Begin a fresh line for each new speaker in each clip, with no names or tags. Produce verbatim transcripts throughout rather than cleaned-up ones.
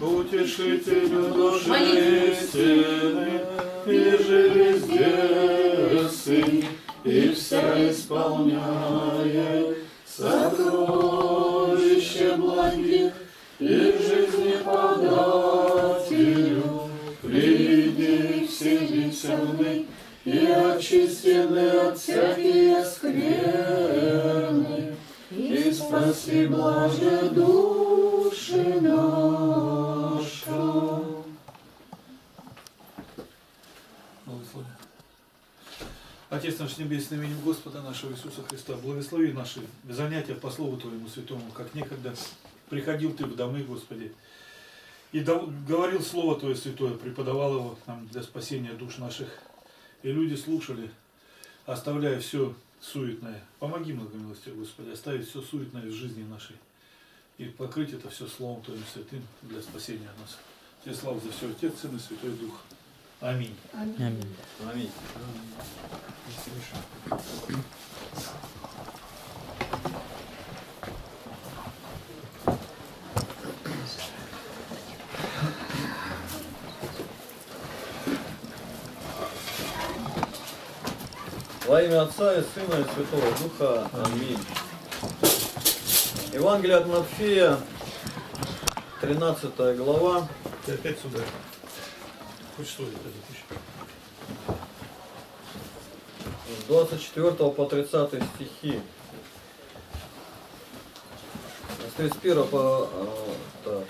утешителю души истины, и же везде сын, и вся исполняет сокровище благих, и в жизни подателю, приди все бесенный, и очистены от всякие скверны, и спаси блаже души наша.
Благословен. Отец наш Небесный, именем Господа нашего Иисуса Христа, благослови наши занятия по Слову Твоему Святому, как некогда приходил Ты в домы, Господи, и говорил Слово Твое Святое, преподавал его нам для спасения душ наших. И люди слушали, оставляя все суетное. Помоги, многомилостивый Господи, оставить все суетное в жизни нашей и покрыть это все Словом Твоим Святым для спасения нас. Тебе слава за все, Отец, Сын и Святой Дух. Аминь.
Аминь.
Аминь. Во имя Отца и Сына и Святого Духа. Аминь. Евангелие от Матфея, тринадцатая глава.
Ты опять сюда. Хоть что это запиши.
С двадцать четвёртого по тридцатый стихи. С тридцать первого по... Так.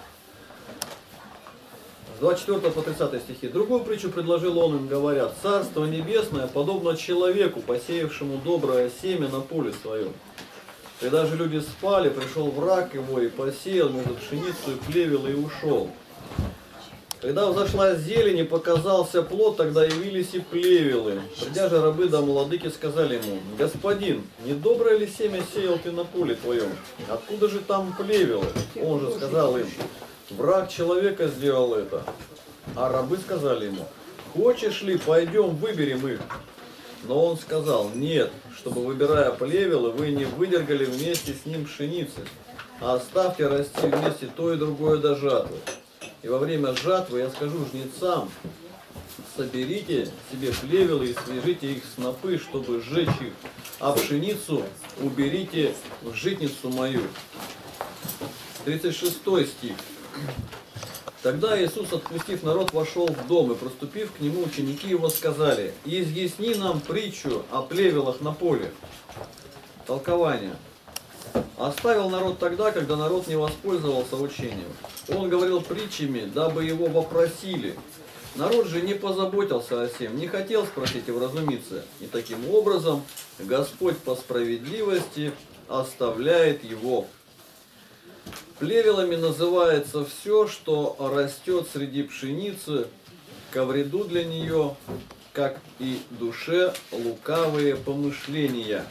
С двадцать четвёртого по тридцатый стихи. Другую притчу предложил он им, говоря: «Царство небесное подобно человеку, посеявшему доброе семя на поле своем. Когда же люди спали, пришел враг его и посеял между пшеницу и плевел и ушел. Когда взошла зелень и показался плод, тогда явились и плевелы. Придя же рабы до владыки, сказали ему: Господин, не доброе ли семя сеял ты на поле твоем? Откуда же там плевелы? Он же сказал им: враг человека сделал это. А рабы сказали ему: хочешь ли, пойдем выберем их? Но он сказал: нет, чтобы, выбирая плевелы, вы не выдергали вместе с ним пшеницы, а оставьте расти вместе то и другое до жатвы. И во время жатвы я скажу жнецам: соберите себе плевелы и свяжите их снопы, чтобы сжечь их, а пшеницу уберите в житницу мою». тридцать шестой стих. Тогда Иисус, отпустив народ, вошел в дом, и, проступив к нему, ученики его сказали: изъясни нам притчу о плевелах на поле. Толкование. Оставил народ тогда, когда народ не воспользовался учением. Он говорил притчами, дабы его вопросили. Народ же не позаботился о сем, не хотел спросить и вразумиться. И таким образом Господь по справедливости оставляет его. Плевелами называется все, что растет среди пшеницы, ко вреду для нее, как и душе лукавые помышления.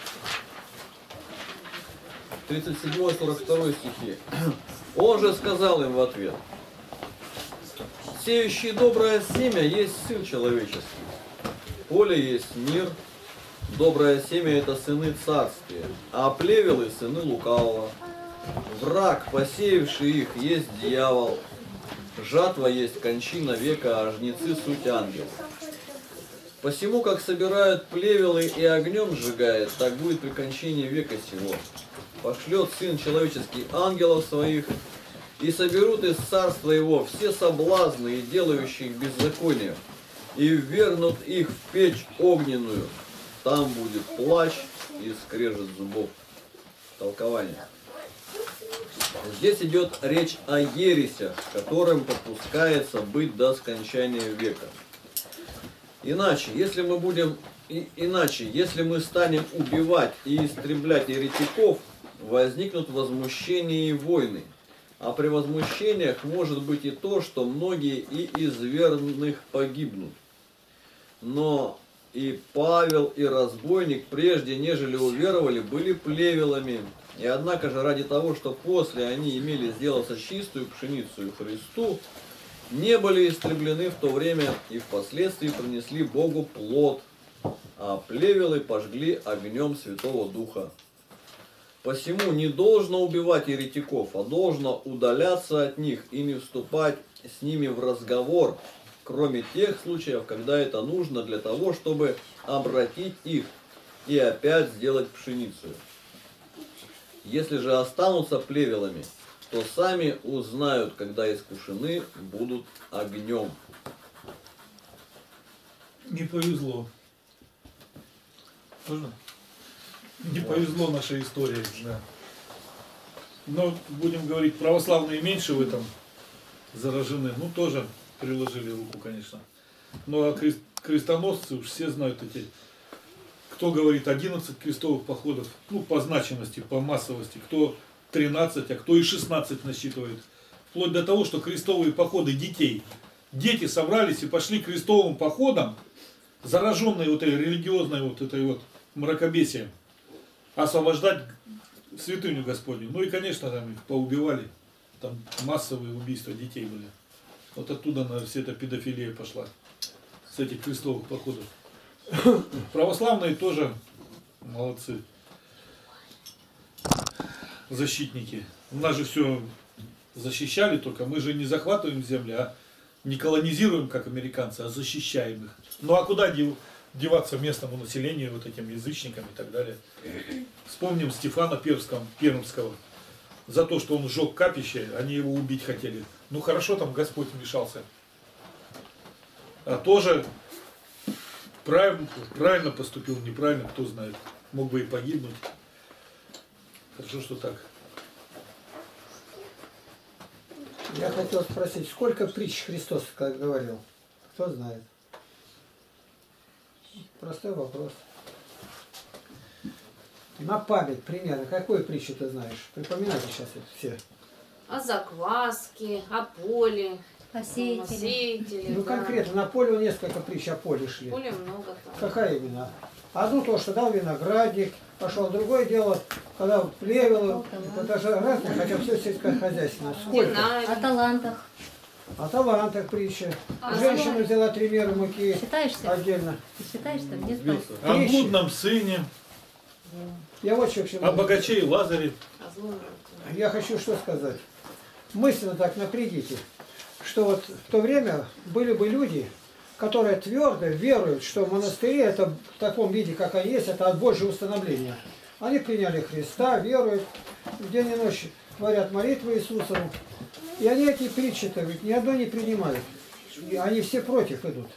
тридцать седьмой сорок второй стихи. Он же сказал им в ответ: сеющий доброе семя есть Сын Человеческий. Поле есть мир, доброе семя – это сыны царствия, а плевелы – сыны лукавого. Враг, посеявший их, есть дьявол. Жатва есть кончина века, а жнецы – суть ангелов. Посему, как собирают плевелы и огнем сжигает, так будет при кончине века сего. Пошлет Сын Человеческий ангелов своих, и соберут из царства его все соблазны и делающих беззаконие, и ввергнут их в печь огненную. Там будет плач и скрежет зубов. Толкование. Здесь идет речь о ересях, которым попускается быть до скончания века. Иначе, если мы будем, и, иначе, если мы станем убивать и истреблять еретиков, возникнут возмущения и войны. А при возмущениях может быть и то, что многие и из верных погибнут. Но и Павел, и разбойник, прежде нежели уверовали, были плевелами. И однако же ради того, что после они имели сделаться чистую пшеницу Христу, не были истреблены в то время и впоследствии принесли Богу плод, а плевелы пожгли огнем Святого Духа. Посему не должно убивать еретиков, а должно удаляться от них и не вступать с ними в разговор, кроме тех случаев, когда это нужно для того, чтобы обратить их и опять сделать пшеницу. Если же останутся плевелами, то сами узнают, когда искушены будут огнем.
Не повезло. Можно? Не повезло нашей истории, да. Но, будем говорить, православные меньше в этом заражены. Ну, тоже приложили руку, конечно. Ну, а крест, крестоносцы уж все знают эти. Кто говорит одиннадцать крестовых походов, ну, по значимости, по массовости. Кто тринадцать, а кто и шестнадцать насчитывает. Вплоть до того, что крестовые походы детей. Дети собрались и пошли крестовым походом, зараженные вот этой религиозной вот этой вот мракобесием, освобождать святыню Господню. Ну и, конечно, там их поубивали. Там массовые убийства детей были. Вот оттуда, наверное, вся эта педофилия пошла. С этих крестовых походов. Православные тоже молодцы. Защитники. У нас же все защищали только. Мы же не захватываем земли, а не колонизируем, как американцы, а защищаем их. Ну а куда деваться местному населению, вот этим язычникам и так далее? Вспомним Стефана Пермского. За то, что он сжег капище, они его убить хотели. Ну хорошо, там Господь вмешался. А тоже правильно, правильно поступил, неправильно, кто знает. Мог бы и погибнуть. Хорошо, что так.
Я хотел спросить, сколько притч Христос как говорил? Кто знает? Простой вопрос. На память примерно. Какую притчу ты знаешь? Припоминайте сейчас это все.
О закваске, о поле,
О
о
сеятеле.
сеятеле.
Ну
да.
конкретно, на поле несколько притч о поле шли.
Поле много там.
Какая именно? Одну то, что дал виноградник, пошел. Другое дело, когда плевело. Это же разное, хотя все сельскохозяйственное. Сколько?
Динамик.
О талантах.
О талантах притча.
А
Женщина
злой?
взяла три меры муки
Считаешься?
отдельно.
Ты считаешь, что где спал?
О
Притчи.
блудном сыне,
Я вот что к чему.
о богаче и Лазаре.
О злом.
Я хочу что сказать. Мысленно так напрягите, что вот в то время были бы люди, которые твердо веруют, что монастыри это в таком виде, как они есть, это от Божьего установления. Они приняли Христа, веруют, день и ночь творят молитвы Иисусову. И они эти притчи-то ведь ни одной не принимают. И они все против идут.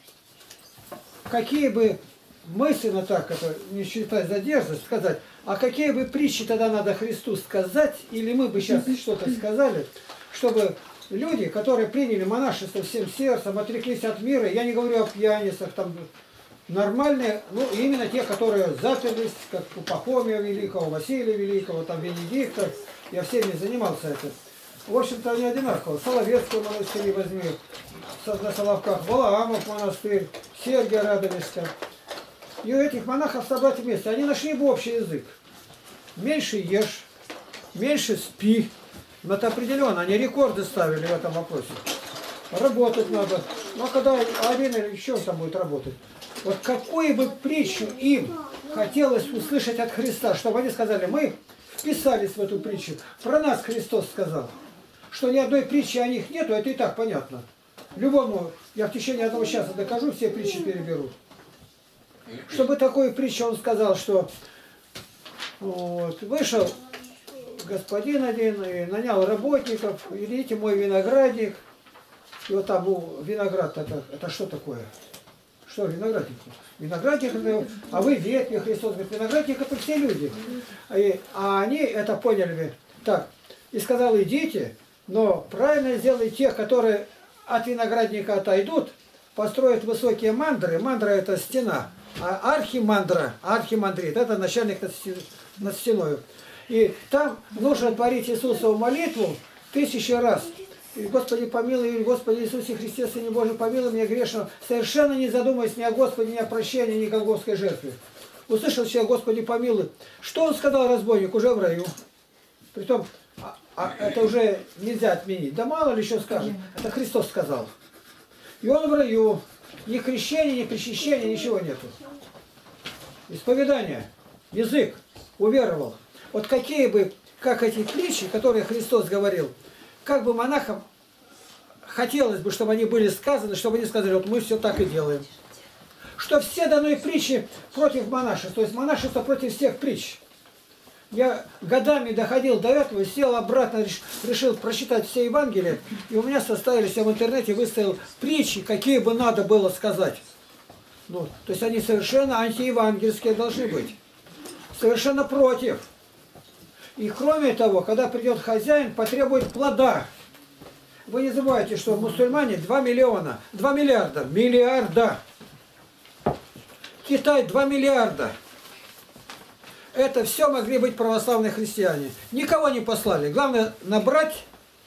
Какие бы мысленно так, это не считать за дерзость, сказать, а какие бы притчи тогда надо Христу сказать, или мы бы сейчас что-то сказали, чтобы люди, которые приняли монашество всем сердцем, отреклись от мира, я не говорю о пьяницах, там нормальные, ну именно те, которые заперлись, как у Пахомия Великого, Василия Великого, там Венедикта, я всеми занимался это. В общем-то они одинаково. Соловецкую монастырь возьми, на Соловках, Валаамов монастырь, Сергия Радонежска. И у этих монахов собрать вместе. Они нашли бы общий язык. Меньше ешь, меньше спи. Но это определенно, они рекорды ставили в этом вопросе. Работать надо. Ну а когда один или еще там будет работать? Вот какую бы притчу им хотелось услышать от Христа, чтобы они сказали, мы вписались в эту притчу. Про нас Христос сказал, что ни одной притчи о них нету, это и так понятно. Любому, я в течение одного часа докажу, все притчи переберу. Чтобы такую притчу он сказал, что вот, вышел господин один и нанял работников, идите мой виноградник. И вот там ну, виноград, это, это что такое? Что виноградник? Виноградник, это, а вы ветви, Христос говорит, виноградник это все люди. И, а они это поняли. Так, и сказал, идите, но правильно сделайте тех, которые от виноградника отойдут, построят высокие мандры. Мандра это стена. А архимандра, архимандрит, это начальник над стеной. И там нужно творить Иисусову молитву тысячи раз. И, Господи, помилуй, Господи Иисусе Христе, Сыне Божий, помилуй меня грешного, совершенно не задумываясь ни о Господе, ни о прощении, ни о голгофской жертве. Услышал человек, Господи, помилуй. Что он сказал разбойник? Уже в раю. Притом, а, а это уже нельзя отменить. Да мало ли еще скажет. Это Христос сказал. И он в раю. Ни крещения, ни причащения, ничего нету. Исповедание, язык, уверовал. Вот какие бы, как эти притчи, которые Христос говорил, как бы монахам хотелось бы, чтобы они были сказаны, чтобы они сказали, вот мы все так и делаем. Что все данные притчи против монашества, то есть монашество против всех притч. Я годами доходил до этого, сел обратно, решил прочитать все Евангелия, и у меня составились, я в интернете выставил притчи, какие бы надо было сказать. Ну, то есть они совершенно антиевангельские должны быть. Совершенно против. И кроме того, когда придет хозяин, потребует плода. Вы не забывайте, что мусульмане два миллиона, два миллиарда, миллиарда. Китай два миллиарда. Это все могли быть православные христиане. Никого не послали. Главное набрать.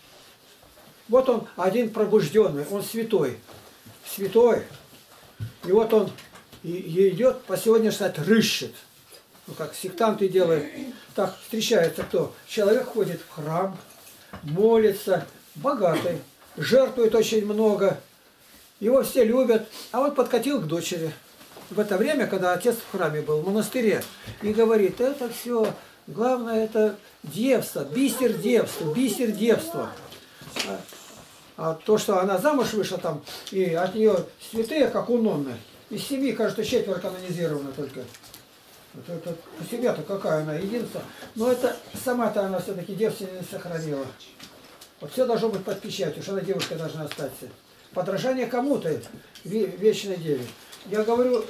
Вот он один пробужденный, он святой. Святой. И вот он и, и идет, по сегодня, кстати, рыщет. Ну, как сектанты делают. Так встречается кто? Человек ходит в храм, молится, богатый, жертвует очень много. Его все любят. А он подкатил к дочери. В это время, когда отец в храме был, в монастыре, и говорит, это все, главное, это девство, бисер девства, бисер девства. А, а то, что она замуж вышла там, и от нее святые, как у Нонны, из семьи, кажется, четверо канонизировано только. Это, это, у себя-то какая она, единственная. Но это сама-то она все-таки девственность сохранила. Вот все должно быть под печатью, что она девушка должна остаться. Подражание кому-то, вечной деве. Я говорю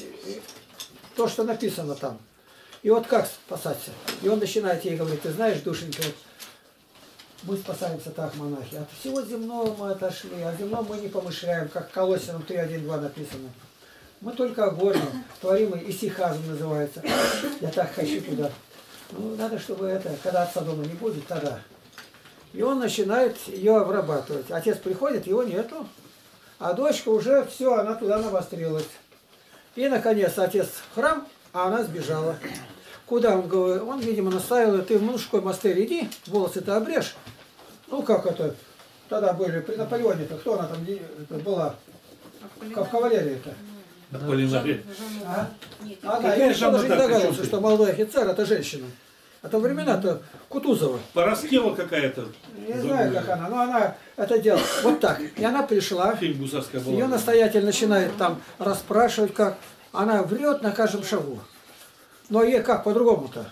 то, что написано там. И вот как спасаться? И он начинает ей говорить, ты знаешь, душенька, мы спасаемся так, монахи. От всего земного мы отошли, о земном мы не помышляем, как Колоссянам три один два написано. Мы только о горном, творимый исихазм называется. Я так хочу туда. Ну, надо, чтобы это, когда отца дома не будет, тогда. И он начинает ее обрабатывать. Отец приходит, его нету. А дочка уже все, она туда навострилась. И, наконец, отец в храм, а она сбежала. Куда он говорит? Он, видимо, наставил, ты в мужской монастырь иди, волосы-то обрежь. Ну, как это? Тогда были, при Наполеоне-то, кто она там была? Как кавалерия-то?
Наполеоне.
А? А, да, я еще даже не догадывался, что молодой офицер – это женщина. А то времена-то Кутузова.
Пороскева какая-то.
Не знаю, как она, но она это делала. Вот так. И она пришла.
Фильм «Гусарская была».
Ее настоятель начинает там расспрашивать, как. Она врет на каждом шагу. Но ей как по-другому-то?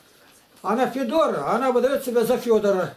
Она Федора, она выдает себя за Федора.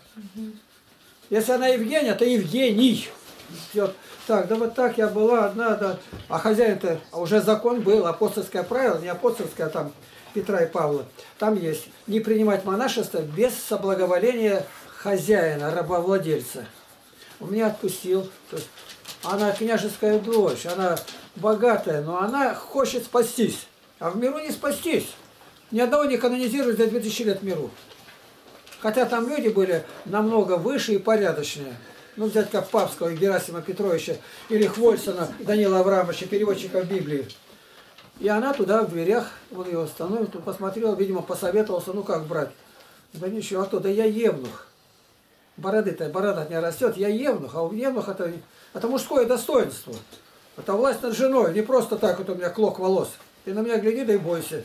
Если она Евгения, то Евгений. Все. Так, да вот так я была одна, да. А хозяин-то уже закон был, апостольское правило, не апостольское, а там Петра и Павла. Там есть не принимать монашество без соблаговоления хозяина, рабовладельца. Он меня отпустил. То есть она княжеская дочь, она богатая, но она хочет спастись. А в миру не спастись. Ни одного не канонизируют за две тысячи лет в миру. Хотя там люди были намного выше и порядочнее. Ну, взять как Папского, Герасима Петровича, или Хвольсона, Данила Аврамовича, переводчиков Библии. И она туда в дверях, он ее остановит, он посмотрел, видимо, посоветовался, ну как брать. Да ничего, а кто? Да я евнух. Бороды-то, борода не растет, я евнух, а у евнуха это, это мужское достоинство. Это власть над женой, не просто так вот у меня клок волос. Ты на меня гляди, да и бойся.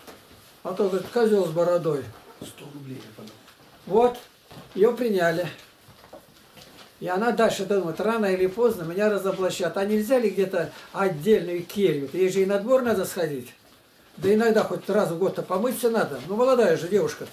А то, говорит, козел с бородой.
сто рублей я подал.
Вот, ее приняли. И она дальше думает, рано или поздно меня разоблачат. А нельзя ли где-то отдельную келью? Ей же и на двор надо сходить. Да иногда хоть раз в год-то помыться надо. Ну, молодая же девушка-то.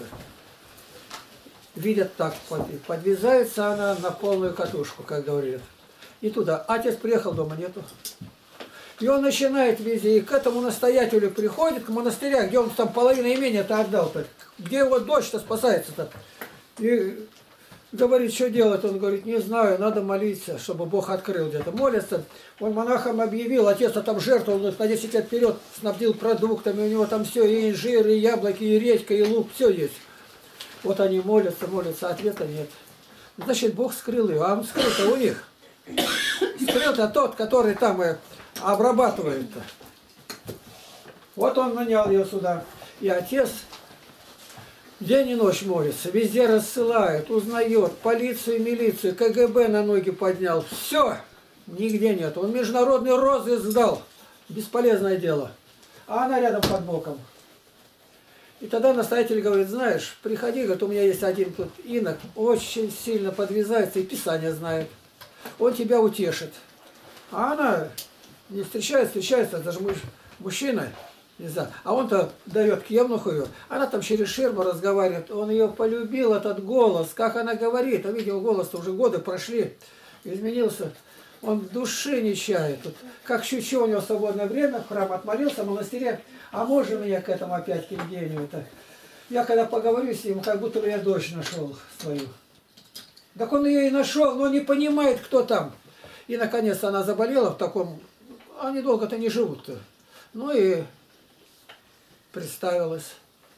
Видят так, подвязается она на полную катушку, как говорят. И туда. Отец приехал, дома нету. И он начинает везде. И к этому настоятелю приходит, к монастыря, где он там половину имения-то отдал-то. Где его дочь-то спасается-то. И говорит, что делать? Он говорит, не знаю, надо молиться, чтобы Бог открыл где-то. Молится. Он монахам объявил, отец-то там жертвовал на десять лет вперед, снабдил продуктами, у него там все, и инжир, и яблоки, и редька, и лук, все есть. Вот они молятся, молятся, ответа нет. Значит, Бог скрыл ее. А он скрыл-то у них. Скрыл-то тот, который там и обрабатывает-то. Вот он нанял ее сюда. И отец день и ночь молится, везде рассылает, узнает, полицию, милицию, ка гэ бэ на ноги поднял. Все, нигде нет. Он международный розыск сдал. Бесполезное дело. А она рядом под боком. И тогда настоятель говорит, знаешь, приходи, говорит, у меня есть один тут инок, очень сильно подвязается и Писание знает. Он тебя утешит. А она не встречается, встречается, даже муж, мужчина, не знаю. А он-то дает к евнуху ее. Она там через ширму разговаривает. Он ее полюбил, этот голос, как она говорит. А видел голос-то, уже годы прошли, изменился. Он души не чает. Тут, как чуть-чуть у него свободное время, в храм отмолился, в монастыре. А можно меня к этому опять, к Евгению-то? Я когда поговорю с ним, как будто бы я дочь нашел свою. Так он ее и нашел, но не понимает, кто там. И, наконец, она заболела в таком... Они долго-то не живут-то. Ну и представилась.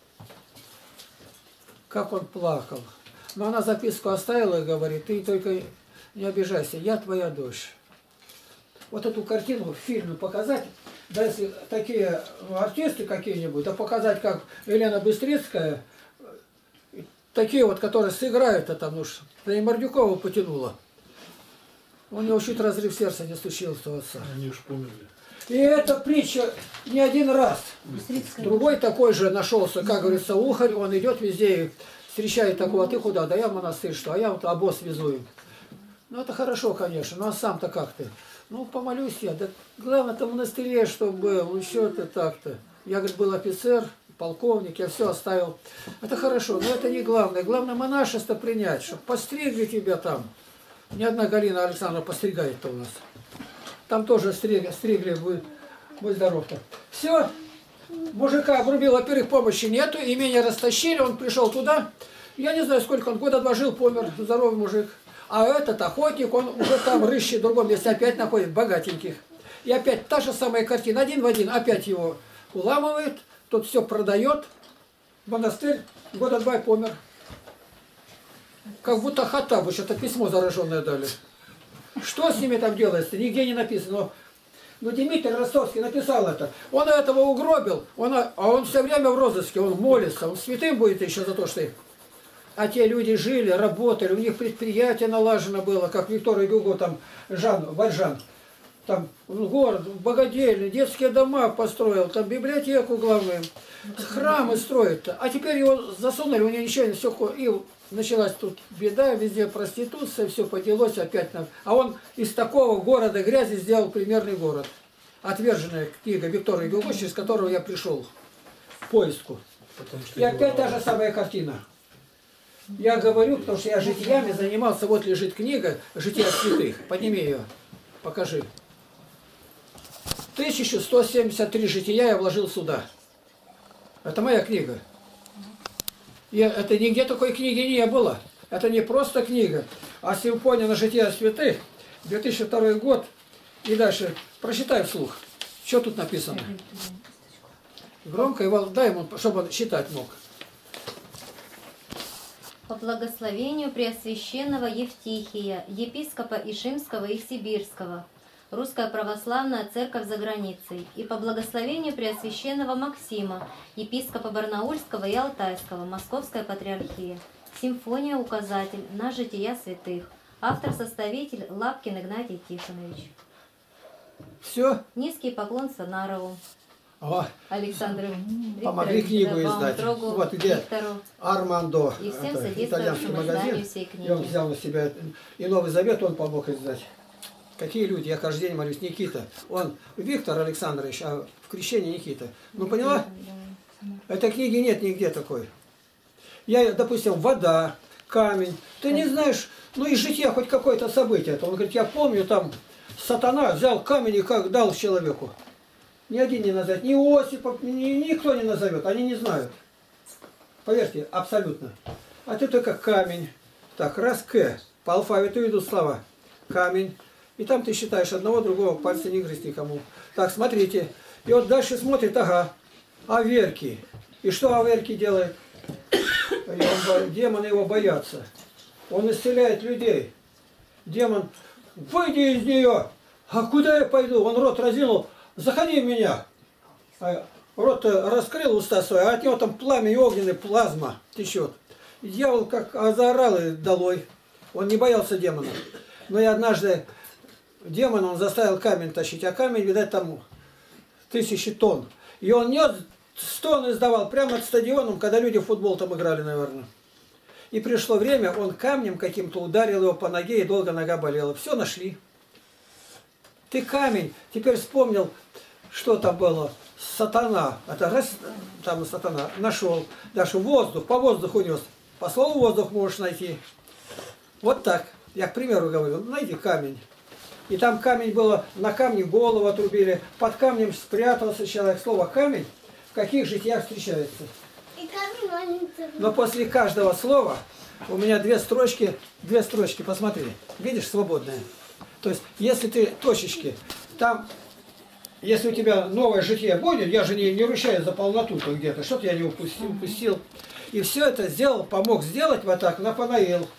Как он плакал. Но она записку оставила и говорит, ты только не обижайся, я твоя дочь. Вот эту картину в фильме показать, да если такие артисты какие-нибудь, да показать, как Елена Быстрицкая, такие вот, которые сыграют, это ну ж, да и Мордюкова потянула. У него чуть разрыв сердца не случился у отца.
Они уж померли.
И эта притча не один раз. Другой такой же нашелся, как говорится, ухарь, он идет везде и встречает такого, а ты куда? Да я в монастырь, что? А я вот обоз везу им. Ну это хорошо, конечно, ну а сам-то как ты? Ну помолюсь я, да главное-то в монастыре, чтобы был, ну что-то так-то. Я, говорит, был офицер, полковник, я все оставил. Это хорошо, но это не главное. Главное монашество принять, чтобы постригли тебя там. Ни одна Галина Александровна постригает-то у нас. Там тоже стригли, стригли будь, будь здоров-то. Все, мужика обрубил, во-первых, помощи нету, имение растащили, он пришел туда. Я не знаю, сколько он, года два жил, помер, здоровый мужик. А этот охотник, он уже там рыщет в другом месте, опять находит богатеньких. И опять та же самая картина, один в один, опять его уламывает, тот все продает, монастырь, года два и помер. Как будто Хаттабу что-то письмо зараженное дали. Что с ними там делается, нигде не написано. Но Дмитрий Ростовский написал это. Он этого угробил, он, а он все время в розыске, он молится, он святым будет еще за то, что их... А те люди жили, работали, у них предприятие налажено было, как Виктор Гюго, там, Жан, Вальжан. Там город, богадельни, детские дома построил, там библиотеку главную, храмы строит. А теперь его засунули, у него ничего не все, и началась тут беда, везде проституция, все поделось опять. А он из такого города грязи сделал примерный город. Отверженная книга Виктора Гюго, через которого я пришел в поиску. И опять та же самая картина. Я говорю, потому что я житиями занимался. Вот лежит книга «Жития святых». Подними ее, покажи. тысяча сто семьдесят три жития я вложил сюда. Это моя книга. И это нигде такой книги не было. Это не просто книга, а симфония на жития святых, две тысячи второй год. И дальше прочитай вслух. Что тут написано? Громко его дай ему, чтобы он читать мог.
По благословению Преосвященного Евтихия, епископа Ишимского и Сибирского, Русская Православная Церковь за границей, и по благословению Преосвященного Максима, епископа Барнаульского и Алтайского, Московская Патриархия, симфония «Указатель» на жития святых, автор-составитель Лапкин Игнатий Тихонович.
Все?
Низкий поклон Санарову.
О,
Александру
помогли книгу
Викторовичу,
издать.
Баумтрогу,
Вот где
Виктору
Армандо,
и всем
это, итальянский
содействующим изданию
магазин.
всей книги.
И он взял на себя. И Новый Завет он помог издать. Какие люди, я каждый день молюсь, Никита. Он Виктор Александрович, а в крещении Никита. Ну поняла? Этой книги нет нигде такой. Я, допустим, вода, камень. Ты не знаешь, ну из жития хоть какое-то событие. Он говорит, я помню, там сатана взял камень и как дал человеку. Ни один не назовет, ни Осипов, ни, никто не назовет, они не знают. Поверьте, абсолютно. А ты только камень. Так, раз К, по алфавиту идут слова. Камень. И там ты считаешь одного, другого, пальца не грызть никому. Так, смотрите. И вот дальше смотрит, ага, Аверки. И что Аверки делает? Он, демоны его боятся. Он исцеляет людей. Демон, выйди из нее. А куда я пойду? Он рот разинул. Заходи в меня. Рот раскрыл уста свои, а от него там пламя и огненный плазма течет. И дьявол как заорал и долой. Он не боялся демона. Но и однажды демон он заставил камень тащить, а камень, видать, там тысячи тонн. И он нес стон издавал прямо над стадионом, когда люди в футбол там играли, наверное. И пришло время, он камнем каким-то ударил его по ноге, и долго нога болела. Все нашли. Ты камень. Теперь вспомнил, что там было. Сатана. Это раз там сатана. Нашел. Даже воздух. По воздуху нес. По слову воздух можешь найти. Вот так. Я к примеру говорю. Найди камень. И там камень было, на камне голову отрубили. Под камнем спрятался человек. Слово камень в каких житиях встречается? Но после каждого слова у меня две строчки, две строчки, посмотри, видишь, свободные. То есть, если ты точечки, там, если у тебя новое житие будет, я же не, не ручаюсь за полноту где-то, что-то я не упустил, упустил. И все это сделал, помог сделать вот так Нафанаил,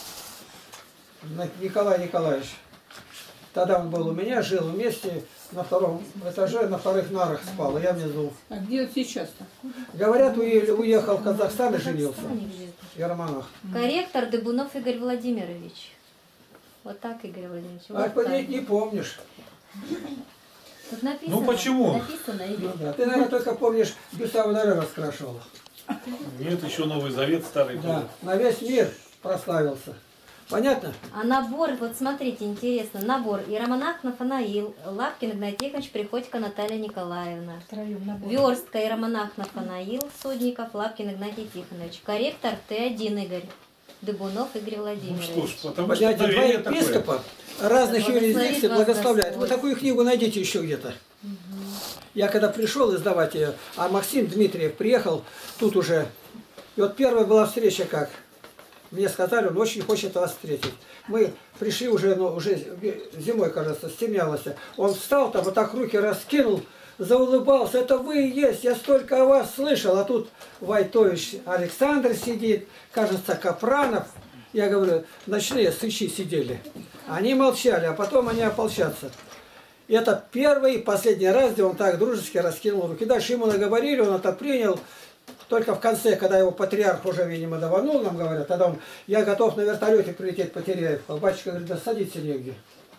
Николай Николаевич. Тогда он был у меня, жил вместе, на втором этаже, на вторых нарах спал, а я внизу.
А где он сейчас-то?
Говорят, уехал в Казахстан и женился. Иеромонах.
Корректор Дыбунов Игорь Владимирович. Вот так, Игорь Владимирович.
А
Вот
вот
так.
не помнишь.
Тут написано.
Ну почему?
Написано, Игорь.
Ну, да. Ты, наверное, только помнишь, Гюстава Доре раскрашивал.
Нет, еще Новый Завет старый.
Да,
был.
на весь мир прославился. Понятно?
А набор, вот смотрите, интересно, набор. Иеромонах Нафанаил, Лапкин Игнатий Тихонович, Приходько Наталья Николаевна.
Втроем набор.
Верстка Иеромонах Нафанаил, Судников, Лапкин Игнатий Тихонович. Корректор Т один Игорь. Дыбунов Игорь
Ну
Владимирович.
что ж, потому что
Понятие, два
доверие такое.
епископа разных
Благословит
юрисдикций
вас
благословляют.
Господь.
Вот такую книгу найдите еще где-то. Я когда пришел издавать ее, а Максим Дмитриев приехал, тут уже. И вот первая была встреча как? Мне сказали, он очень хочет вас встретить. Мы пришли уже, ну, уже зимой, кажется, стемнялось. Он встал, там вот так руки раскинул, заулыбался. Это вы и есть, я столько о вас слышал. А тут Войтович Александр сидит, кажется, Капранов. Я говорю, ночные сычи сидели. Они молчали, а потом они ополчатся. И это первый и последний раз, где он так дружески раскинул руки. Дальше ему наговорили, он это принял. Только в конце, когда его патриарх уже, видимо, даванул, нам говорят, тогда он, я готов на вертолете прилететь по Теряев. А батюшка говорит, да садиться негде.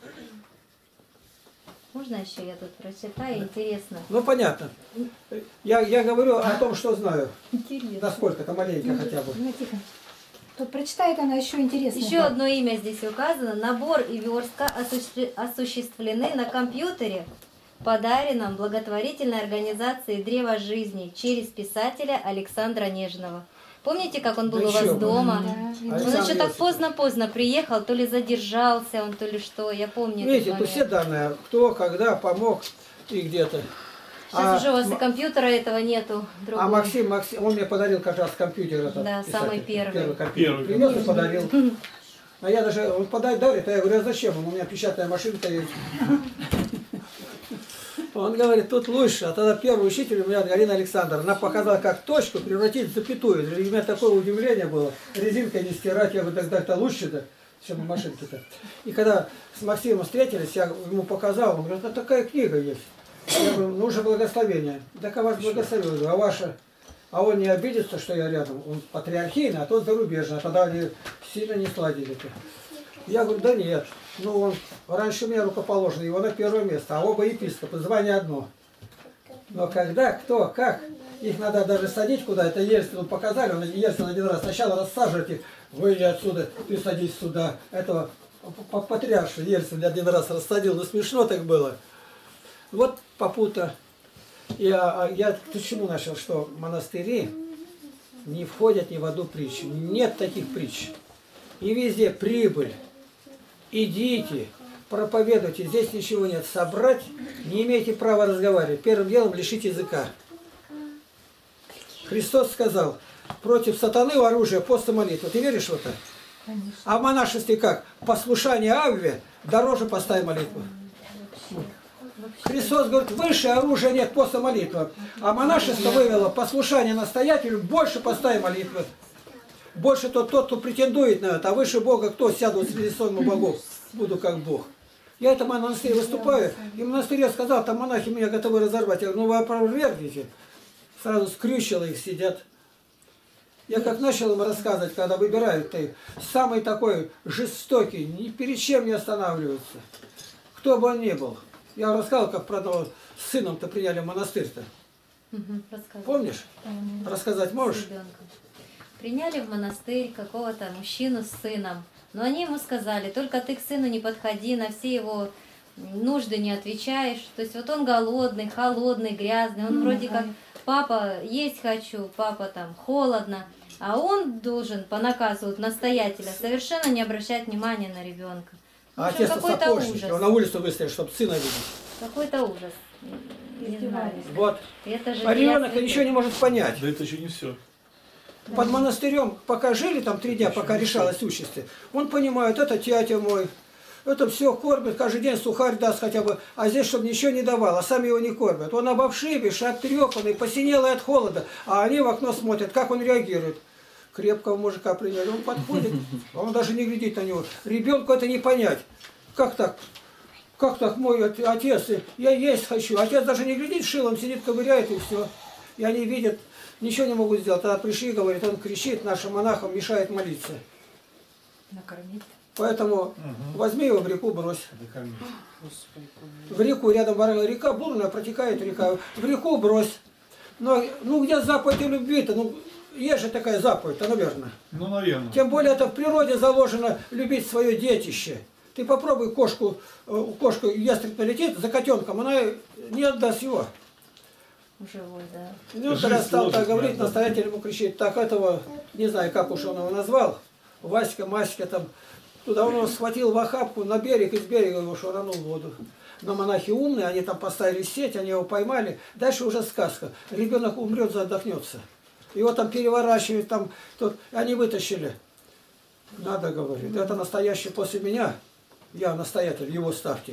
Можно еще я тут прочитаю? Интересно.
Ну, понятно. Я, я говорю о том, что знаю.
Интересно.
Насколько-то маленько хотя бы.
Ну, тихо. Тут прочитает она еще интересно.
Еще одно имя здесь указано. Набор и верстка осуществ- осуществлены на компьютере, подаренном благотворительной организации «Древо жизни» через писателя Александра Нежного. Помните, как он был
Да
у вас
еще бы.
дома?
Да.
Он
Александр
еще так
Иосифович.
поздно-поздно приехал, то ли задержался он, то ли что. Я помню
Видите,
этот
тут все
момент.
данные, кто, когда помог и где-то.
Сейчас
А,
уже у вас и
М-
компьютера этого нету.
а
другого.
Максим, Максим, он мне подарил как раз компьютер этот.
Да,
писатель.
самый первый.
Первый компьютер.
Первый.
Привез и подарил. А я даже, он подай дарит, а я говорю, а зачем? У меня печатная машинка есть. Он говорит, тут лучше. А тогда первый учитель у меня Галина Александровна. Она показала, как точку превратить в запятую. Для меня такое удивление было. Резинкой не стирать. Я говорю, тогда это лучше-то, чем машинки-то. И когда с Максимом встретились, я ему показал. Он говорит, а такая книга есть. Я говорю, ну уже благословение. Так а вас благословил. Я говорю, а ваша? А он не обидится, что я рядом. Он патриархийный, а тот зарубежный. А тогда они сильно не сладили-то. Я говорю, да нет. Ну, он раньше меня рукоположен, его на первое место, а оба епископы, звание одно. Но когда, кто, как, их надо даже садить куда-то. Ельцину показали, он Ельцин один раз сначала рассаживает их, выйди отсюда, ты садись сюда. Этого патриарша Ельцин один раз рассадил, но смешно так было. Вот попута. Я, я к чему начал, что монастыри не входят ни в одну притчу. Нет таких притч. И везде прибыль. Идите, проповедуйте, здесь ничего нет. Собрать не имеете права разговаривать. Первым делом лишите языка. Христос сказал, против сатаны оружие, пост и молитва. Ты веришь в это?
Конечно.
А в монашестве как? Послушание Авве дороже поста и молитвы. Христос говорит, выше оружия нет, пост и молитва. А монашество вывело послушание настоятелю больше поста и молитвы. Больше тот, тот, кто претендует на это, а выше Бога кто? Сяду среди сонму богов, буду как Бог. Я это в монастыре выступаю, и в монастыре сказал, там монахи меня готовы разорвать. Я говорю, ну вы опровергните. Сразу скрючило их сидят. Я как начал им рассказывать, когда выбирают, ты самый такой жестокий, ни перед чем не останавливается. Кто бы он ни был. Я рассказывал, как про одного с сыном-то приняли в монастырь-то.
Мгм, рассказывай.
Помнишь?
Помню.
Рассказать
С
можешь?
ребенком. Приняли в монастырь какого-то мужчину с сыном. Но они ему сказали, только ты к сыну не подходи, на все его нужды не отвечаешь. То есть вот он голодный, холодный, грязный. Он
Ну,
вроде
да.
как, папа, есть хочу, папа там, холодно. А он должен по наказу вот настоятеля совершенно не обращать внимания на ребенка. В
А
общем,
отец
какой-то
сапожник,
ужас.
он на улицу выставил, чтобы сына видеть.
Какой-то ужас. Не знаю.
Издевались.
Вот.
Это же
А
не я
ребенок
святой.
ничего не может понять.
Да это еще не все.
Под монастырем, пока жили там три дня, пока решалось участи, он понимает, это тятя мой, это все кормит, каждый день сухарь даст хотя бы, а здесь, чтобы ничего не давал, а сами его не кормят. Он обовшибишь, обтрепанный, посинелый от холода, а они в окно смотрят, как он реагирует. Крепкого мужика приняли, он подходит, а он даже не глядит на него. Ребенку это не понять. Как так? Как так мой отец? Я есть хочу. Отец даже не глядит, шилом сидит, ковыряет и все. И они видят, ничего не могут сделать. Тогда пришли, говорит, он кричит нашим монахам, мешает молиться.
Накормить.
Поэтому возьми его в реку, брось. В реку, рядом река бурная, протекает река. В реку брось. Но, ну где заповедь любви-то? Ну, есть же такая заповедь-то, наверное.
Ну, наверное.
Тем более это в природе заложено любить свое детище. Ты попробуй кошку, э, кошку ястреб налетит за котенком, она не отдаст его.
Живой, да.
Ну,
Жизнь
тогда стал так
сложит,
говорить,
да.
настоятель ему кричит, так этого, не знаю, как уж он его назвал, Васька, Маська там, туда он его схватил в охапку, на берег, из берега его швырнул в воду. Но монахи умные, они там поставили сеть, они его поймали. Дальше уже сказка. Ребенок умрет, задохнется. Его там переворачивают, там, тут, они вытащили. Надо, говорит, это настоящий после меня, я настоятель, его ставьте.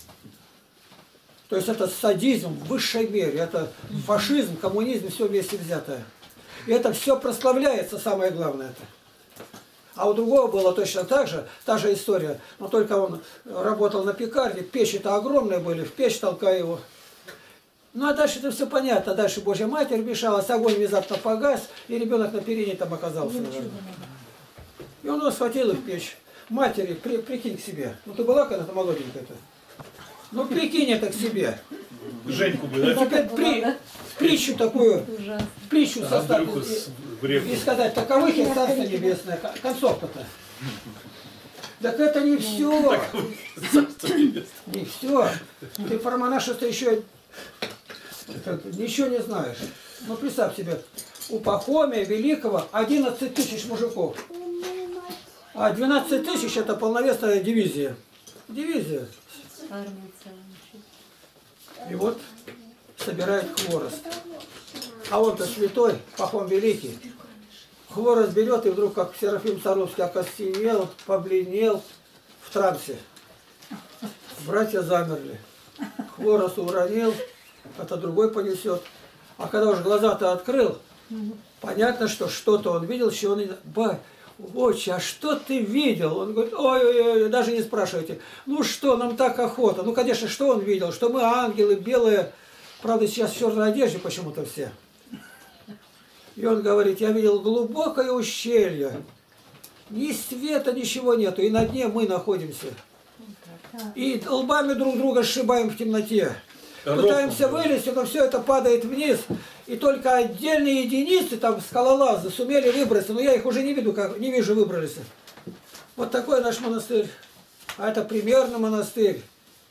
То есть это садизм в высшей мере, это фашизм, коммунизм, все вместе взятое. И это все прославляется, самое главное это. А у другого было точно так же, та же история, но только он работал на пекарне, печи-то огромные были, в печь толкая его. Ну а дальше это все понятно, дальше Божья Матерь вмешалась, огонь внезапно погас, и ребенок на перине там оказался. И он его схватил и в печь. Матери, при, прикинь к себе. Ну ты была когда-то молоденькая-то? Ну прикинь это к себе.
Женьку бы,
И
да?
теперь при, притчу такую,
Ужасно.
притчу составить
Андрюху с- в
и,
реку.
и сказать, таковых и Царство Небесное. К- Концовка-то. Так это не все. Не все. Ты про монашество еще это, ничего не знаешь. Ну представь себе, у Пахомия Великого одиннадцать тысяч мужиков. А двенадцать тысяч это полновесная дивизия. Дивизия.
Армия целая.
И вот собирает хворост. А он-то святой, Пахом Великий. Хворост берет и вдруг, как Серафим Саровский, окостенел, побледнел в трансе. Братья замерли. Хворост уронил, это другой понесет. А когда уже глаза-то открыл, понятно, что что-то он видел, что он... не- Ба, отче, а что ты видел? Он говорит, ой-ой-ой, даже не спрашивайте. Ну что, нам так охота. Ну, конечно, что он видел? Что мы ангелы, белые, правда, сейчас в черной одежде почему-то все. И он говорит, я видел глубокое ущелье. Ни света, ничего нету. И на дне мы находимся. И лбами друг друга сшибаем в темноте. Пытаемся вылезти, но все это падает вниз. И только отдельные единицы, там скалолазы, сумели выбраться. Но я их уже не вижу, как, не вижу выбрались. Вот такой наш монастырь. А это примерно монастырь.